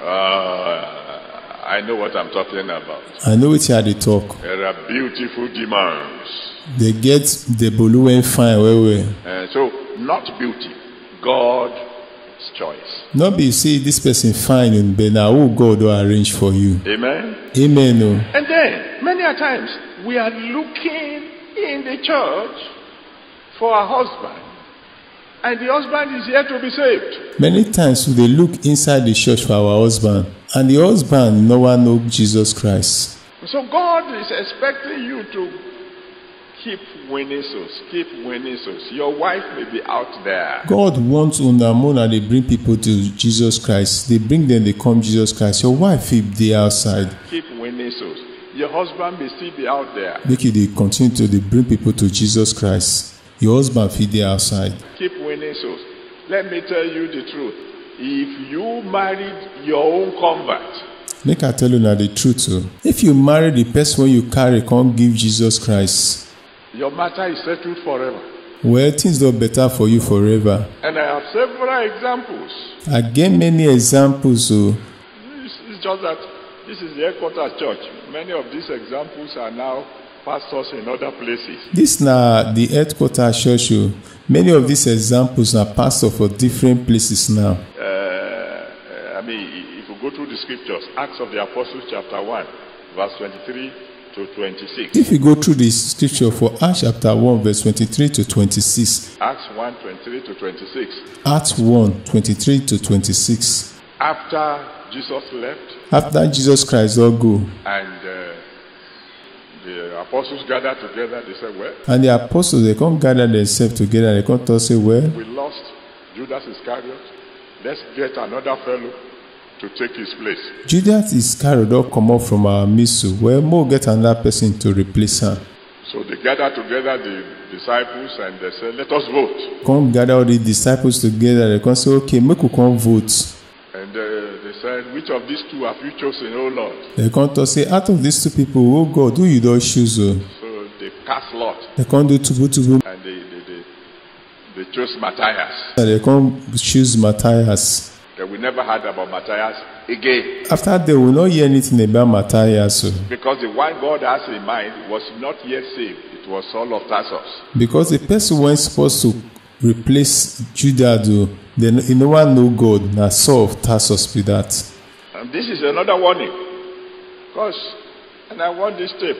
I know what I'm talking about. I know what you had to talk. There are beautiful demons. They get the blue and fine where. So not beauty, God's choice. Not be say this person fine in bed now. Who God will arrange for you. Amen. Amen. No. And then many a times we are looking in the church for a husband, and the husband is here to be saved. Many times they look inside the church for our husband, and the husband no one knows Jesus Christ. So God is expecting you to keep winning souls. Keep winning souls. Your wife may be out there. God wants Unamona, they bring people to Jesus Christ. They bring them, they come Jesus Christ. Your wife, if they outside. Keep winning souls. Your husband may still be out there. Make it they continue to they bring people to Jesus Christ. Your husband feed there outside. Keep winning souls. Let me tell you the truth. If you married your own convert, make I tell you now the truth. So. If you marry the person you carry, come give Jesus Christ. Your matter is settled forever. Well, things are better for you forever. And I have several examples. I get many examples. So. It's just that this is the headquarters church. Many of these examples are now pastors in other places. This na the headquarters church. Many of these examples are pastors for different places now. If you go through the scriptures, Acts of the Apostles chapter 1, verse 23 to 26. If you go through the scripture for Acts chapter 1, verse 23 to 26. Acts 1, 23 to 26. Acts 1, 23 to 26. After Jesus left, after Jesus Christ all go, and the apostles gathered together, they said, well, and the apostles, they come gather themselves together, they come to say, well, we lost Judas Iscariot. Let's get another fellow to take his place. Judas Iscariot don't come up from our midst. Well, more get another person to replace him. So they gathered together, the disciples, and they said, let us vote. Come gather all the disciples together, they come say, okay, make we come vote. And they said, which of these two have you chosen, O Lord? They come to say, out of these two people, oh God, who you don't choose? So they cast lot. They come do tubu. And they chose Matthias. And they come choose Matthias. And we never heard about Matthias again. After they will not hear anything about Matthias. Because the one God has in mind was not yet saved. It was Saul of Tarsus. Because the person was supposed to replace Judas, then no one know God. Now Saul of Tarsus with that. And this is another warning. Because, and I want this tape.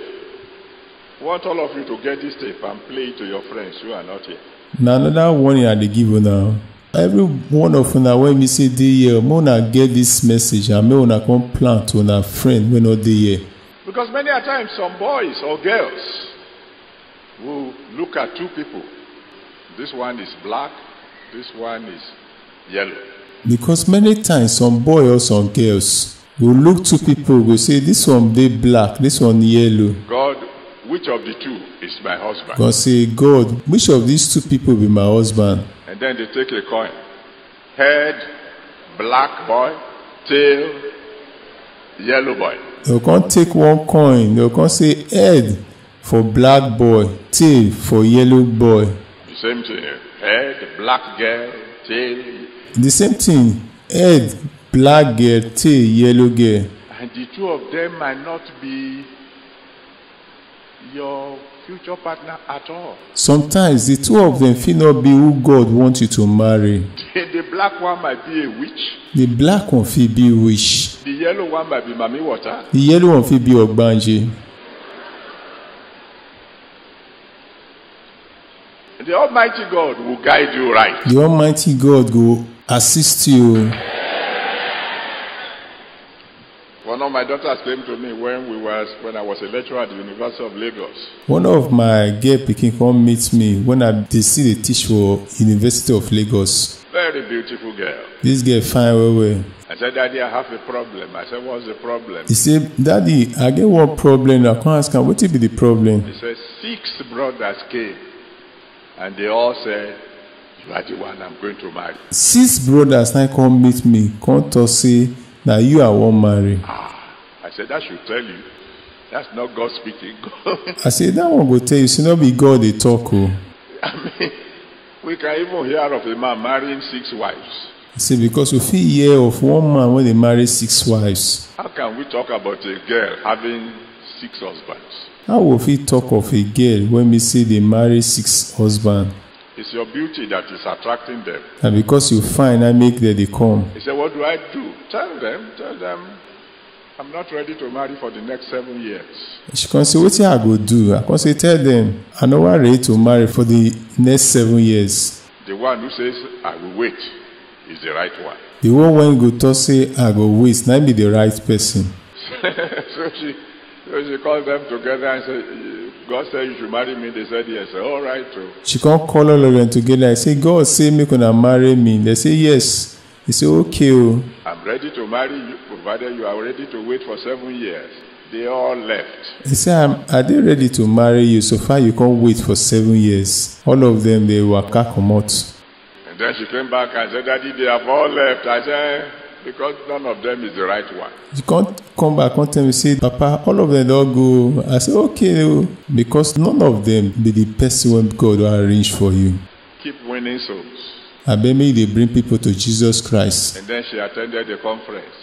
I want all of you to get this tape and play it to your friends who are not here. Now another warning I dey give you now. Every one of you now when me say dey here, may una get this message and may una come plant to una friend when not dey here. Because many a times some boys or girls will look at two people. This one is black, this one is yellow. Because many times some boys or some girls will look to people will say this one dey black, this one yellow. God, which of the two is my husband? God say, God, which of these two people be my husband? And then they take a coin. Head, black boy. Tail, yellow boy. They'll come take one coin. They'll come say head for black boy, tail for yellow boy. The same thing. Head, black girl, tail. The same thing. Head, black girl, tail, yellow girl. And the two of them might not be your future partner at all. Sometimes the two of them fit not be who God wants you to marry. The black one might be a witch. The black one fit be witch. The yellow one might be Mami Water. The yellow one fit be Ogbanje. The Almighty God will guide you right. The Almighty God will assist you. One of my daughters came to me when I was a lecturer at the University of Lagos. One of my girl pikin come meet me when I still teach for University of Lagos. Very beautiful girl. This girl fine well. I said, Daddy, I have a problem. I said, what's the problem? He said, Daddy, I get one problem. I can't ask him, what will be the problem? He said, 6 brothers came and they all said, you are the one I'm going to marry. 6 brothers now come meet me, come to say, now you are one marry. I said, that should tell you. That's not God speaking. I said, that one go tell you, should not be God they talk. I mean, we can even hear of a man marrying 6 wives. I said, because we feel hear of one man when they marry 6 wives. How can we talk about a girl having 6 husbands? How will we talk of a girl when we say they marry 6 husbands? It's your beauty that is attracting them. And because you find I make them they come. He said, what do I do? Tell them, I'm not ready to marry for the next 7 years. She can say, what I go do? I can say, tell them, I'm not ready to marry for the next 7 years. The one who says, I will wait, is the right one. The one when go to say, I go wait, now be the right person. So she called them together and said, God said you should marry me. They said yes. Said, all right too. She can't call all of them together. I say, God say me gonna marry me. They say yes. He say, okay. I'm ready to marry you, provided you are ready to wait for 7 years. They all left. He said, are they ready to marry you? So far you can't wait for 7 years. All of them, they were kakomot. And then she came back and said, Daddy, they have all left. I said, because none of them is the right one. You can't come back and tell me, say, Papa, all of them don't go. I said, okay, because none of them be the person when God will arrange for you. Keep winning souls. I bet me they bring people to Jesus Christ. And then she attended the conference.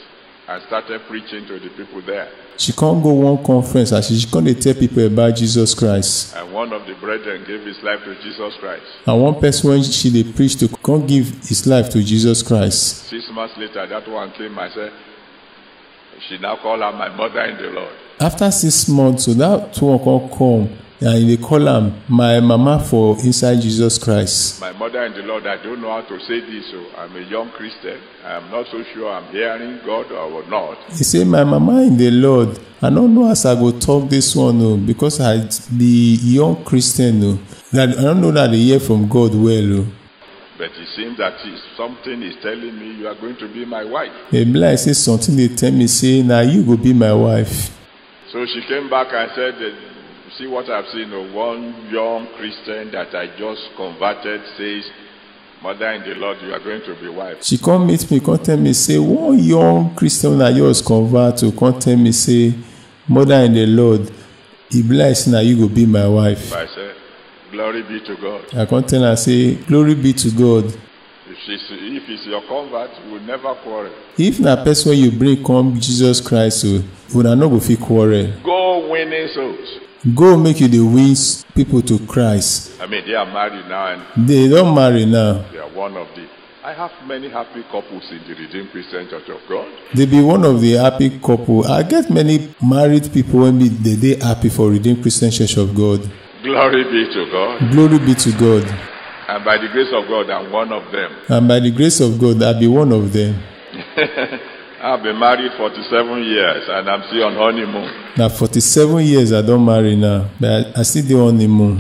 and started preaching to the people there. She can't go one conference and she can't tell people about Jesus Christ. And one of the brethren gave his life to Jesus Christ. And one person when she dey preach to can't give his life to Jesus Christ. 6 months later, that one came and said, she now called her my mother in the Lord. After 6 months, so that one can come and they call her my mama for inside Jesus Christ. My mother in the Lord, I don't know how to say this, so I'm a young Christian. I'm not so sure I'm hearing God or not. He say, my mama in the Lord, I don't know as I go talk this one, no, because I be young Christian, no. That I don't know that they hear from God well, no. But it seems that something is telling me you are going to be my wife. Maybe like say something they tell me, say, now you go be my wife. So she came back and said, see what I've seen, one young Christian that I just converted says, mother in the Lord, you are going to be wife. She come meet me, come tell me, say, one young Christian that just convert to come tell me, say, mother in the Lord, he bless now you go be my wife. I said, glory be to God. I come tell her, say, glory be to God. If it's your convert, we'll never quarrel. If na person when you bring come Jesus Christ, so we not go fit quarrel. Go winning souls. Go make you the wins people to Christ. I mean, they are married now and They don't marry now. they are one of the... I have many happy couples in the Redeemed Christian Church of God. They be one of the happy couple. I get many married people when they happy for Redeemed Christian Church of God. Glory be to God. Glory be to God. And by the grace of God, I'm one of them. And by the grace of God, I be one of them. I've been married 47 years and I'm still on honeymoon. Now 47 years I don't marry now, but I still do honeymoon.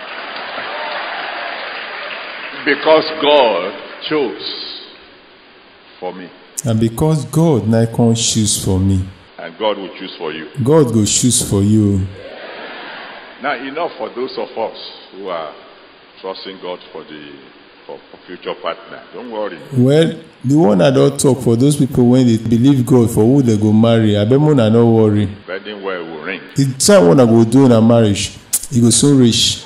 Because God chose for me. And because God now can't choose for me. And God will choose for you. God go choose for you. Now enough for those of us who are trusting God for future partner. Don't worry. Well, the one I don't talk for those people when they believe God for who they go marry, I bet more not worry. Wedding well will ring. The time when I go do in a marriage, it go so rich.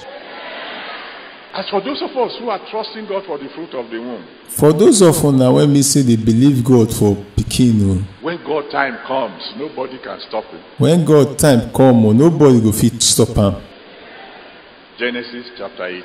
As for those of us who are trusting God for the fruit of the womb, For those of us now when me say they believe God for pikin, when God time comes, nobody can stop it. when God time come, nobody go fit stop him. Genesis chapter 18.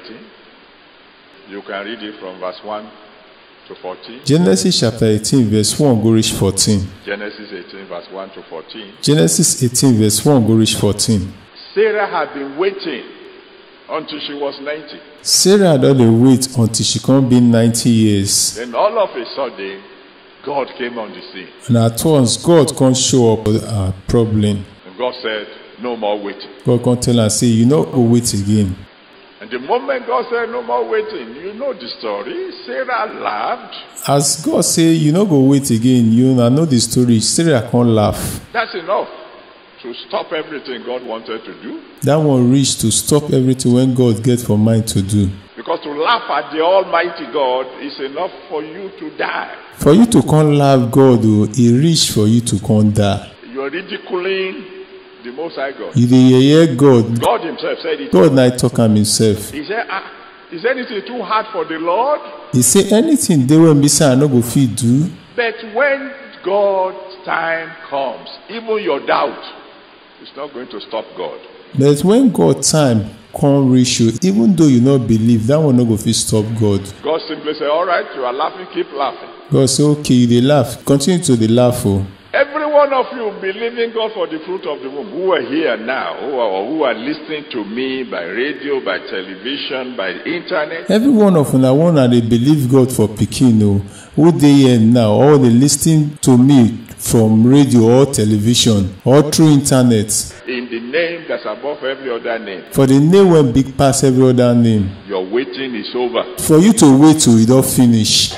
You can read it from verse 1 to 14. Genesis chapter 18 verse 1 go reach 14. Genesis 18 verse 1 to 14. Genesis 18 verse 1 go reach 14. Sarah had been waiting until she was 90. Sarah don dey wait until she come be 90 years. Then all of a sudden, God came on the scene. And at once, God come show up with her problem. And God said, no more waiting. God come tell her, say, you no go wait again. And the moment God said, no more waiting, you know the story. Sarah laughed. As God say, you no go wait again, you know the story. Sarah come laugh. That's enough to stop everything God wanted to do. That one reach to stop everything when God get for mind to do. Because to laugh at the Almighty God is enough for you to die. For you to come laugh God, He reach for you to come die. You're ridiculing the Most High God. You dey hear God. God himself said it. God na talk am himself. He said, is anything too hard for the Lord? He say anything dey when be say I no go fit do. But when God's time comes, even your doubt is not going to stop God. But when God time come reach you, even though you not believe, that one no go fit stop God. God simply say, all right, you are laughing, keep laughing. God say, okay, you dey laugh, continue to dey laugh. Oh. Every one of you believing God for the fruit of the womb, who are here now, who are listening to me by radio, by television, by internet. Every one of una one that they believe God for pikin, who they here now, or they listening to me from radio or television or through internet. In the name that's above every other name. For the name when big pass every other name. Your waiting is over. For you to wait till it don't finish.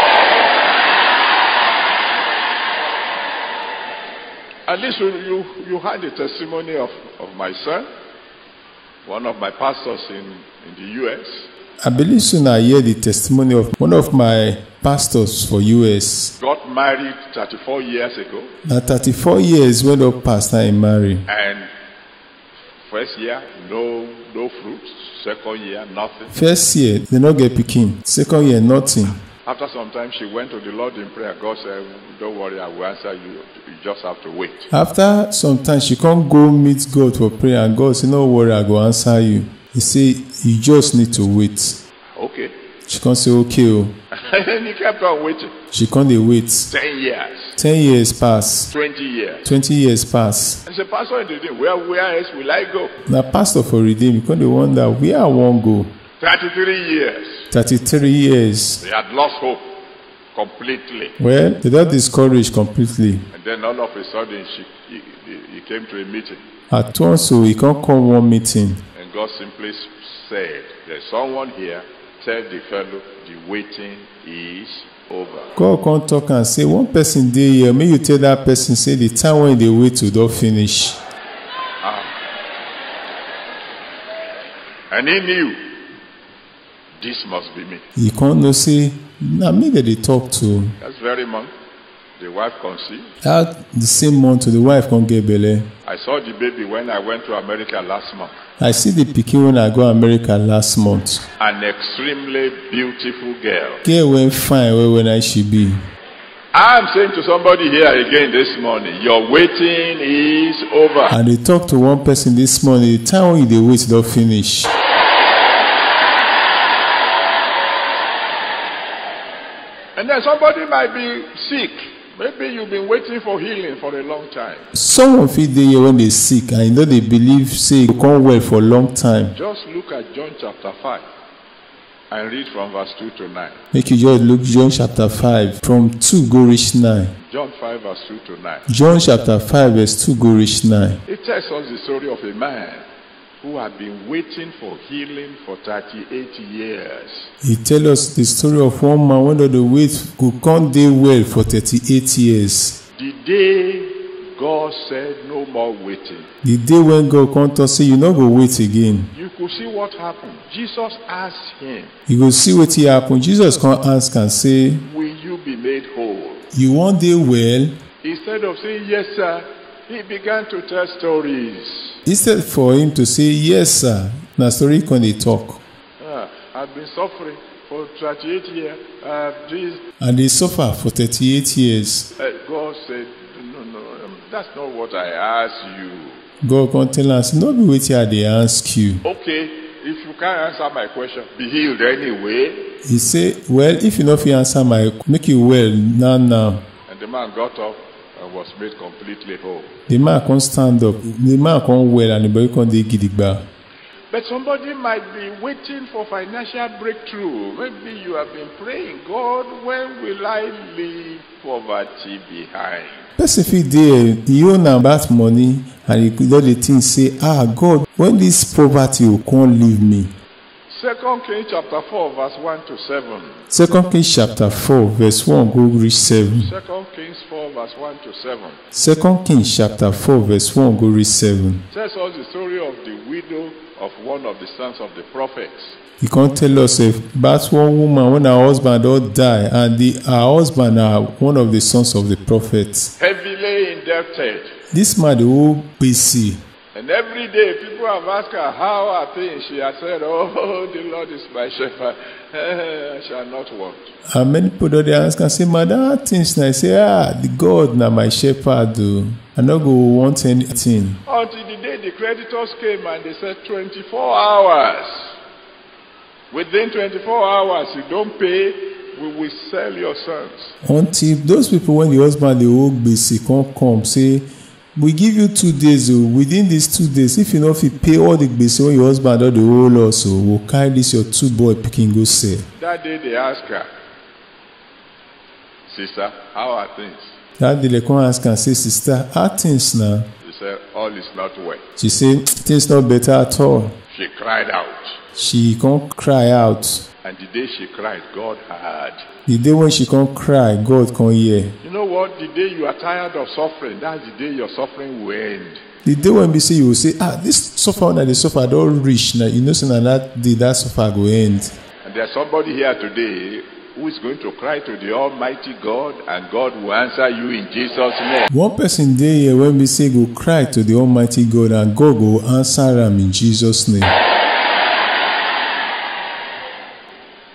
At least you had the testimony of my son, one of my pastors in the U.S. I believe soon I hear the testimony of one of my pastors for U.S. Got married 34 years ago. Now 34 years when the pastor is married. And first year, no fruits. Second year, nothing. First year, they not get pikin. Second year, nothing. After some time, she went to the Lord in prayer. God said, don't worry, I will answer you. You just have to wait. After some time, she can't go meet God for prayer, and God said, no worry, I go answer you. He said, you just need to wait. Okay. She can't say, okay. Oh. And he kept on waiting. She can't wait. 10 years. 10 years pass. 20 years. 20 years pass. And the pastor in the day, where else will I go? Now, pastor for Redeem, because they wonder, where I won't go. 33 years. 33 years. They had lost hope completely. Well, they got discouraged completely. And then all of a sudden, he came to a meeting. At once, so he can't come one meeting. And God simply said, there's someone here, tell the fellow, the waiting is over. God can't talk and say, one person there here, may you tell that person, say the time when they wait to don't finish. And he knew, this must be me. He can't no say, now me that they talk to. That's very month. The wife conceived. That the same month, the wife can't get belly. I saw the baby when I went to America last month. I see the pikin when I go to America last month. An extremely beautiful girl. Girl went fine when I should be. I'm saying to somebody here again this morning, your waiting is over. And they talk to one person this morning, the time when they wait don't finish. And then somebody might be sick. Maybe you've been waiting for healing for a long time. Someone feel they here when they sick and you know they believe say you come well for a long time. Just look at John chapter 5 and read from verse 2 to 9. Make you just look John chapter 5 from 2 go reach 9. John 5 verse 2 to 9. John chapter 5 verse 2 go reach 9. It tells us the story of a man who had been waiting for healing for 38 years. He tell us the story of one man when the wait could come dey well for 38 years. The day God said no more waiting. The day when God come to say you no go wait again. You could see what happened. Jesus asked him. You go see what happen. Jesus come ask and say, will you be made whole? You want dey well? Instead of saying yes sir, he began to tell stories. Instead for him to say yes sir, na story can they talk. I've been suffering for 38 years. And they suffer for 38 years. God said, no, that's not what I asked you. God can tell us, no be wetin I dey ask you. Okay, if you can't answer my question, be healed anyway. He say, well, if you no fit answer my, make you well now. And the man got up and was made completely whole. The man can stand up. The man can well and the boy can dey gidigba. But somebody might be waiting for financial breakthrough. Maybe you have been praying, God, when will I leave poverty behind? Person fit dey he own about money and he could the thing say, God, when this poverty will come leave me. 2 Kings chapter 4 verse 1 to 7. 2 Kings chapter 4 verse 1 go reach 7. 2 Kings 4 verse 1 to 7. 2 Kings chapter 4 verse 1 go reach 7. Tells us the story of the widow of one of the sons of the prophets. He can't tell us about one woman when her husband don't die and her husband are one of the sons of the prophets. Heavily indebted. This man the whole busy. And every day people have asked her, how are things? She has said, oh, the Lord is my shepherd. I shall not want. And many people they ask and say, madam, things now. I say, the God now my shepherd do. I not go want anything. Until the day the creditors came and they said 24 hours. Within 24 hours, you don't pay, we will sell your sons. Until those people, when the husband, the old basic, come, say, we give you 2 days. Within these 2 days, if you know if you pay all the basic, when your husband or the whole loss, we'll carry this your 2 boy picking go sell. That day they ask her, sister, how are things? That day they come ask and say, sister, how things now? She said, all is not well. She said, things not better at all. She cried out. She can't cry out. And the day she cried, God heard. The day when she can't cry, God can hear. You know what? The day you are tired of suffering, that's the day your suffering will end. The day when we say, you will say, this suffer that the suffer don't reach. Now, you know, so that day that suffer will end. And there's somebody here today who is going to cry to the Almighty God, and God will answer you in Jesus' name. One person there here when we say go cry to the Almighty God, and God will answer him in Jesus' name.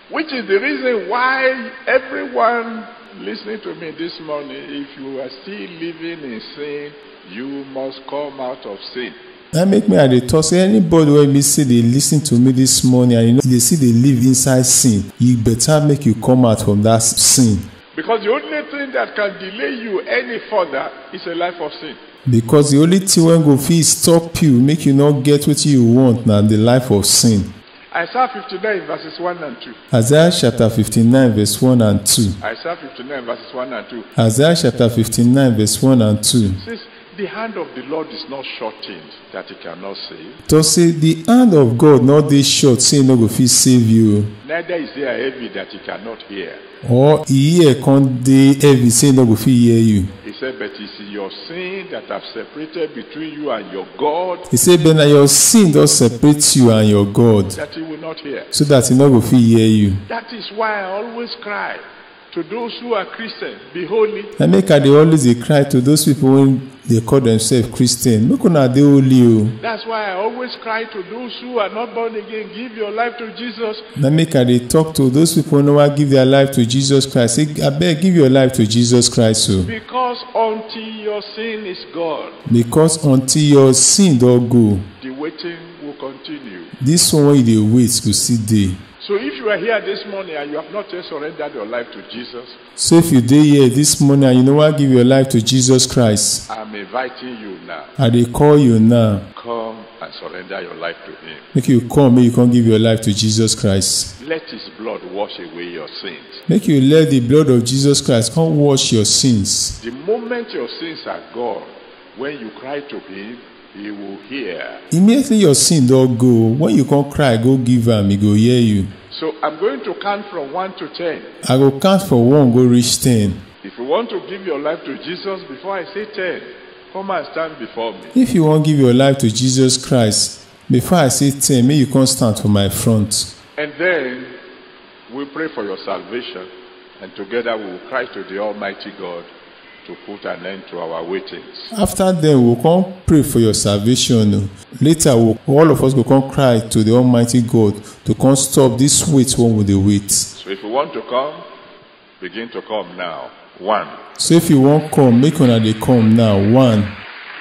Which is the reason why everyone listening to me this morning, if you are still living in sin, you must come out of sin. That make me at the thought say anybody wey me say they listen to me this morning and you know they see they live inside sin, you better make you come out from that sin. Because the only thing that can delay you any further is a life of sin. Because the only thing wey go fit stop you, make you not get what you want, na the life of sin. Isaiah 59 verses 1 and 2. Isaiah chapter 59 verse 1 and 2. Isaiah 59 verses 1 and 2. Isaiah chapter 59 verse 1 and 2. It says, the hand of the Lord is not shortened that he cannot save. To say the hand of God not dey short, say no go fit save you. Neither is there heavy that he cannot hear. Or ear can't dey heavy, say no go fit hear you. He said, but it's your sin that have separated between you and your God. He said, but na your sin don separate you and your God, That he will not hear. so that he no go fit hear you. That is why I always cry to those who are Christians, be holy. Na make I dey always dey cry to those people wey dey call themselves Christian, make una dey holy o. That's why I always cry to those who are not born again, give your life to Jesus. Na make I dey talk to those people wey no wan give their life to Jesus Christ, say abeg give your life to Jesus Christ o. Because until your sin is gone, Because until your sin don go, the waiting will continue. this one wey you dey wait go still dey. So if you are here this morning and you have not yet surrendered your life to Jesus, So if you dey here this morning and you no wan give your life to Jesus Christ, I'm inviting you now. I dey call you now, Come and surrender your life to him. make you come give your life to Jesus Christ. Let his blood wash away your sins. Make you let the blood of Jesus Christ come wash your sins. The moment your sins are gone, when you cry to him, he will hear. Immediately your sin don go, when you come cry go give am, he go hear you. So I'm going to count from 1 to 10. I go count for 1 go reach 10. If you want to give your life to Jesus before I say 10, come and stand before me. If you wan give your life to Jesus Christ, before I say 10, make you come stand for my front. And then we'll pray for your salvation, and together we will cry to the Almighty God to put an end to our waitings. After then, we'll come pray for your salvation. Later, all of us will come cry to the Almighty God to come stop this wait one with the wait. So if you want to come, begin to come now. 1. So if you wan come, make una dey come now. 1,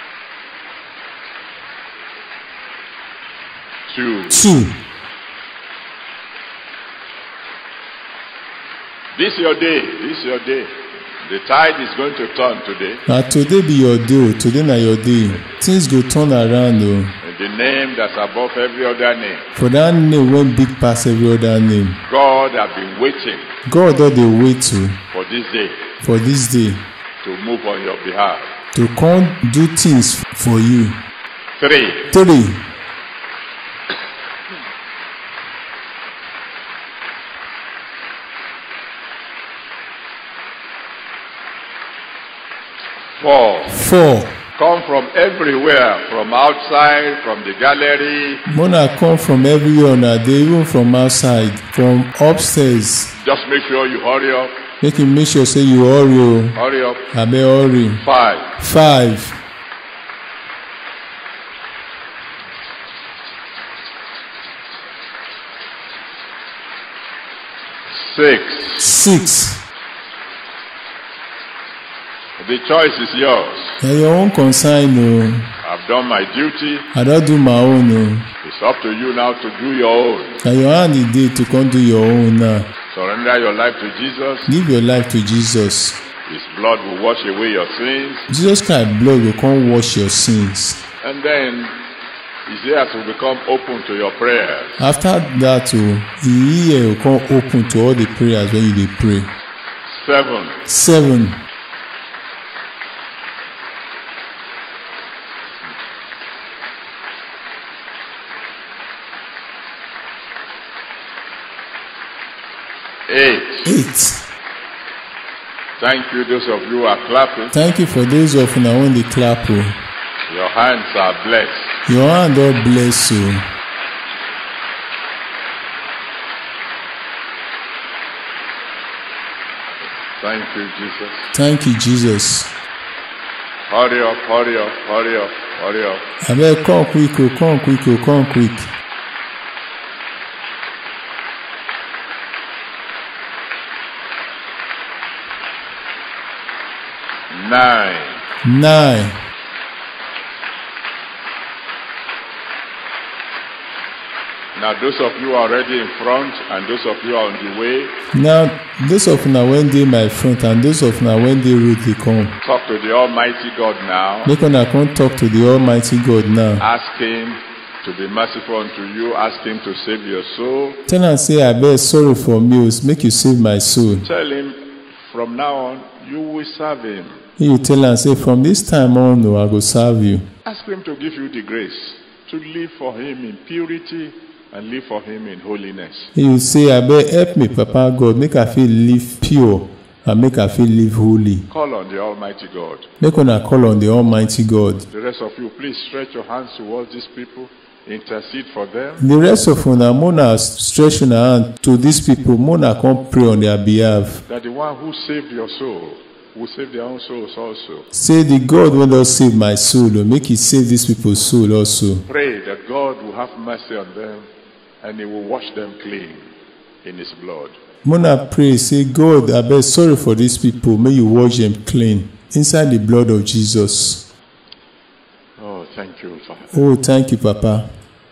2. 2. This is your day. This is your day. The tide is going to turn today. Na today be your day. Today na your day. Things go turn around o. In the name that's above every other name. For that name wey big pass every other name. God has been waiting God don dey wait o for this day for this day to move on your behalf. to come do things for you. 3. 3. 4. Come from everywhere, from outside, from the gallery. Mona come from everywhere na dey, even from outside, from upstairs. Just make sure you hurry up. Make you make sure say you hurry o. Hurry up. Abeg hurry. 5. 5. 6. The choice is yours. Na your own concern o. I've done my duty. I don do my own o. It's up to you now to do your own. Na your hand e dey to come do your own now. Surrender your life to Jesus. Give your life to Jesus. His blood will wash away your sins. Jesus Christ blood go come wash your sins. And then his ears will become open to your prayers. After that o, him ear go come open to all the prayers wey you dey pray. 7. 7. 8. Thank you, those of you who are clapping. Thank you for those of una wey dey clap o. Your hands are blessed. Your hand don bless o. Thank you, Jesus. Thank you, Jesus. Hurry up, hurry up, hurry up, hurry up. Abeg come quick o, come quick o, come quick. 9. 9. Now, those of you are already in front and those of you are on the way, Now, those of una when dey my front and those of una when dey road dey come, talk to the Almighty God now. make una come talk to the Almighty God now. Ask Him to be merciful unto you. Ask Him to save your soul. Tell am say abeg sorry for me o, make you save my soul. Tell Him from now on you will serve Him. Make you tell am say from this time on o, I go serve you. Ask Him to give you the grace to live for Him in purity and live for Him in holiness. Make you say abeg help me Papa God, make I fit live pure and make I fit live holy. Call on the Almighty God. Make una call on the Almighty God. The rest of you, please stretch your hands towards these people. Intercede for them. The rest of una, mona stretch una hand to these people, mona come pray on their behalf. That the one who saved your soul will save their own souls also. Say the God wey don save my soul, o, make He save these people's soul also. Pray that God will have mercy on them and He will wash them clean in His blood. Mona pray say God abeg sorry for these people, may you wash them clean inside the blood of Jesus. Oh, thank you, Father. Oh, thank you Papa.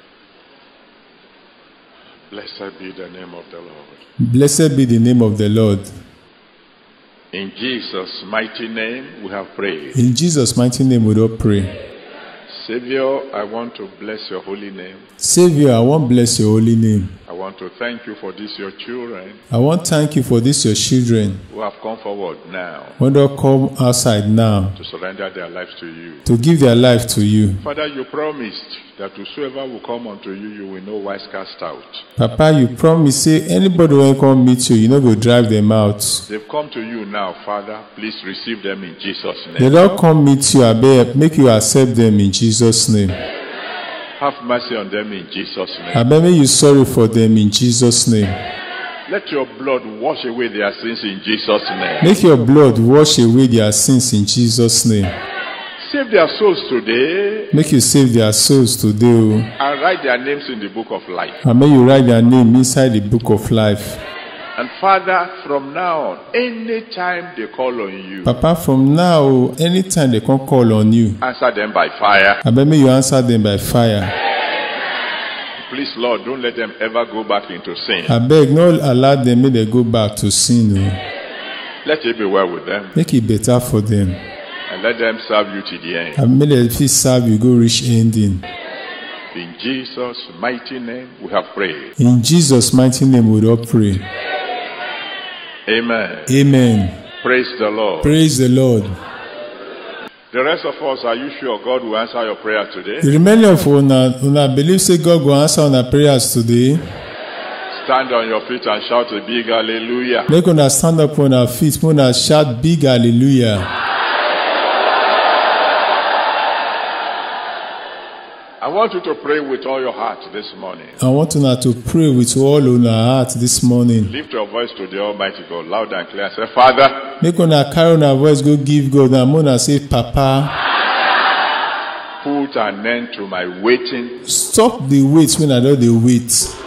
Blessed be the name of the Lord. Blessed be the name of the Lord. In Jesus' mighty name we have prayed. In Jesus' mighty name we don pray. Savior, I want to bless your holy name. Savior, I wan bless your holy name. I want to thank you for this, your children, I wan thank you for this your children who have come forward now wey don come outside now to surrender their lives to you. to give their life to you. Father, you promised that whosoever will come unto you, you will no wise cast out. Papa, you promise say anybody wey come meet you, you no go drive them out. They've come to you now, Father. Please receive them in Jesus' They name. don come meet you, abeg make you accept them in Jesus' name. Have mercy on them in Jesus' name. Abeg make you sorry for them in Jesus' name. Let your blood wash away their sins in Jesus' name. Make your blood wash away their sins in Jesus' name. Save their souls today Make you save their souls today o, and write their names in the book of life. and make you write their name inside the book of life. And Father, from now on, anytime they call on you, Papa, from now o, anytime they come call on you, answer them by fire. abeg make you answer them by fire. Please, Lord, don't let them ever go back into sin. Abeg no allow them make they go back to sin o. Let it be well with them Make it better for them. and let them serve you to the end. And make dem fit serve you go reach ending. In Jesus' mighty name, we have prayed. In Jesus' mighty name we don pray. Amen. Amen. Praise the Lord. Praise the Lord. The rest of us, are you sure God will answer your prayer today? The remaining of una believe say God go answer una prayers today. Stand on your feet and shout a big hallelujah. Make una stand up on our feet, make una shout big hallelujah. I want you to pray with all your heart this morning. I want una to pray with all una heart this morning. Lift your voice to the Almighty God, loud and clear. Say, Father, Make una carry una voice go give God and make una say, Papa, put an end to my waiting stop the wait when I don dey wait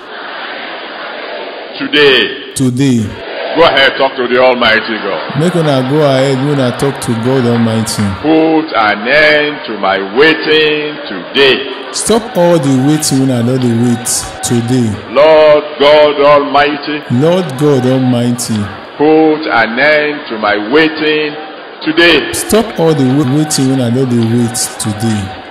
today. today. Go ahead, talk to the Almighty God. Make una go ahead when I talk to God Almighty. Put an end to my waiting today. Stop all the waiting when I don dey wait today. Lord God Almighty, Lord God Almighty, put an end to my waiting today. stop all the waiting when I don dey wait today.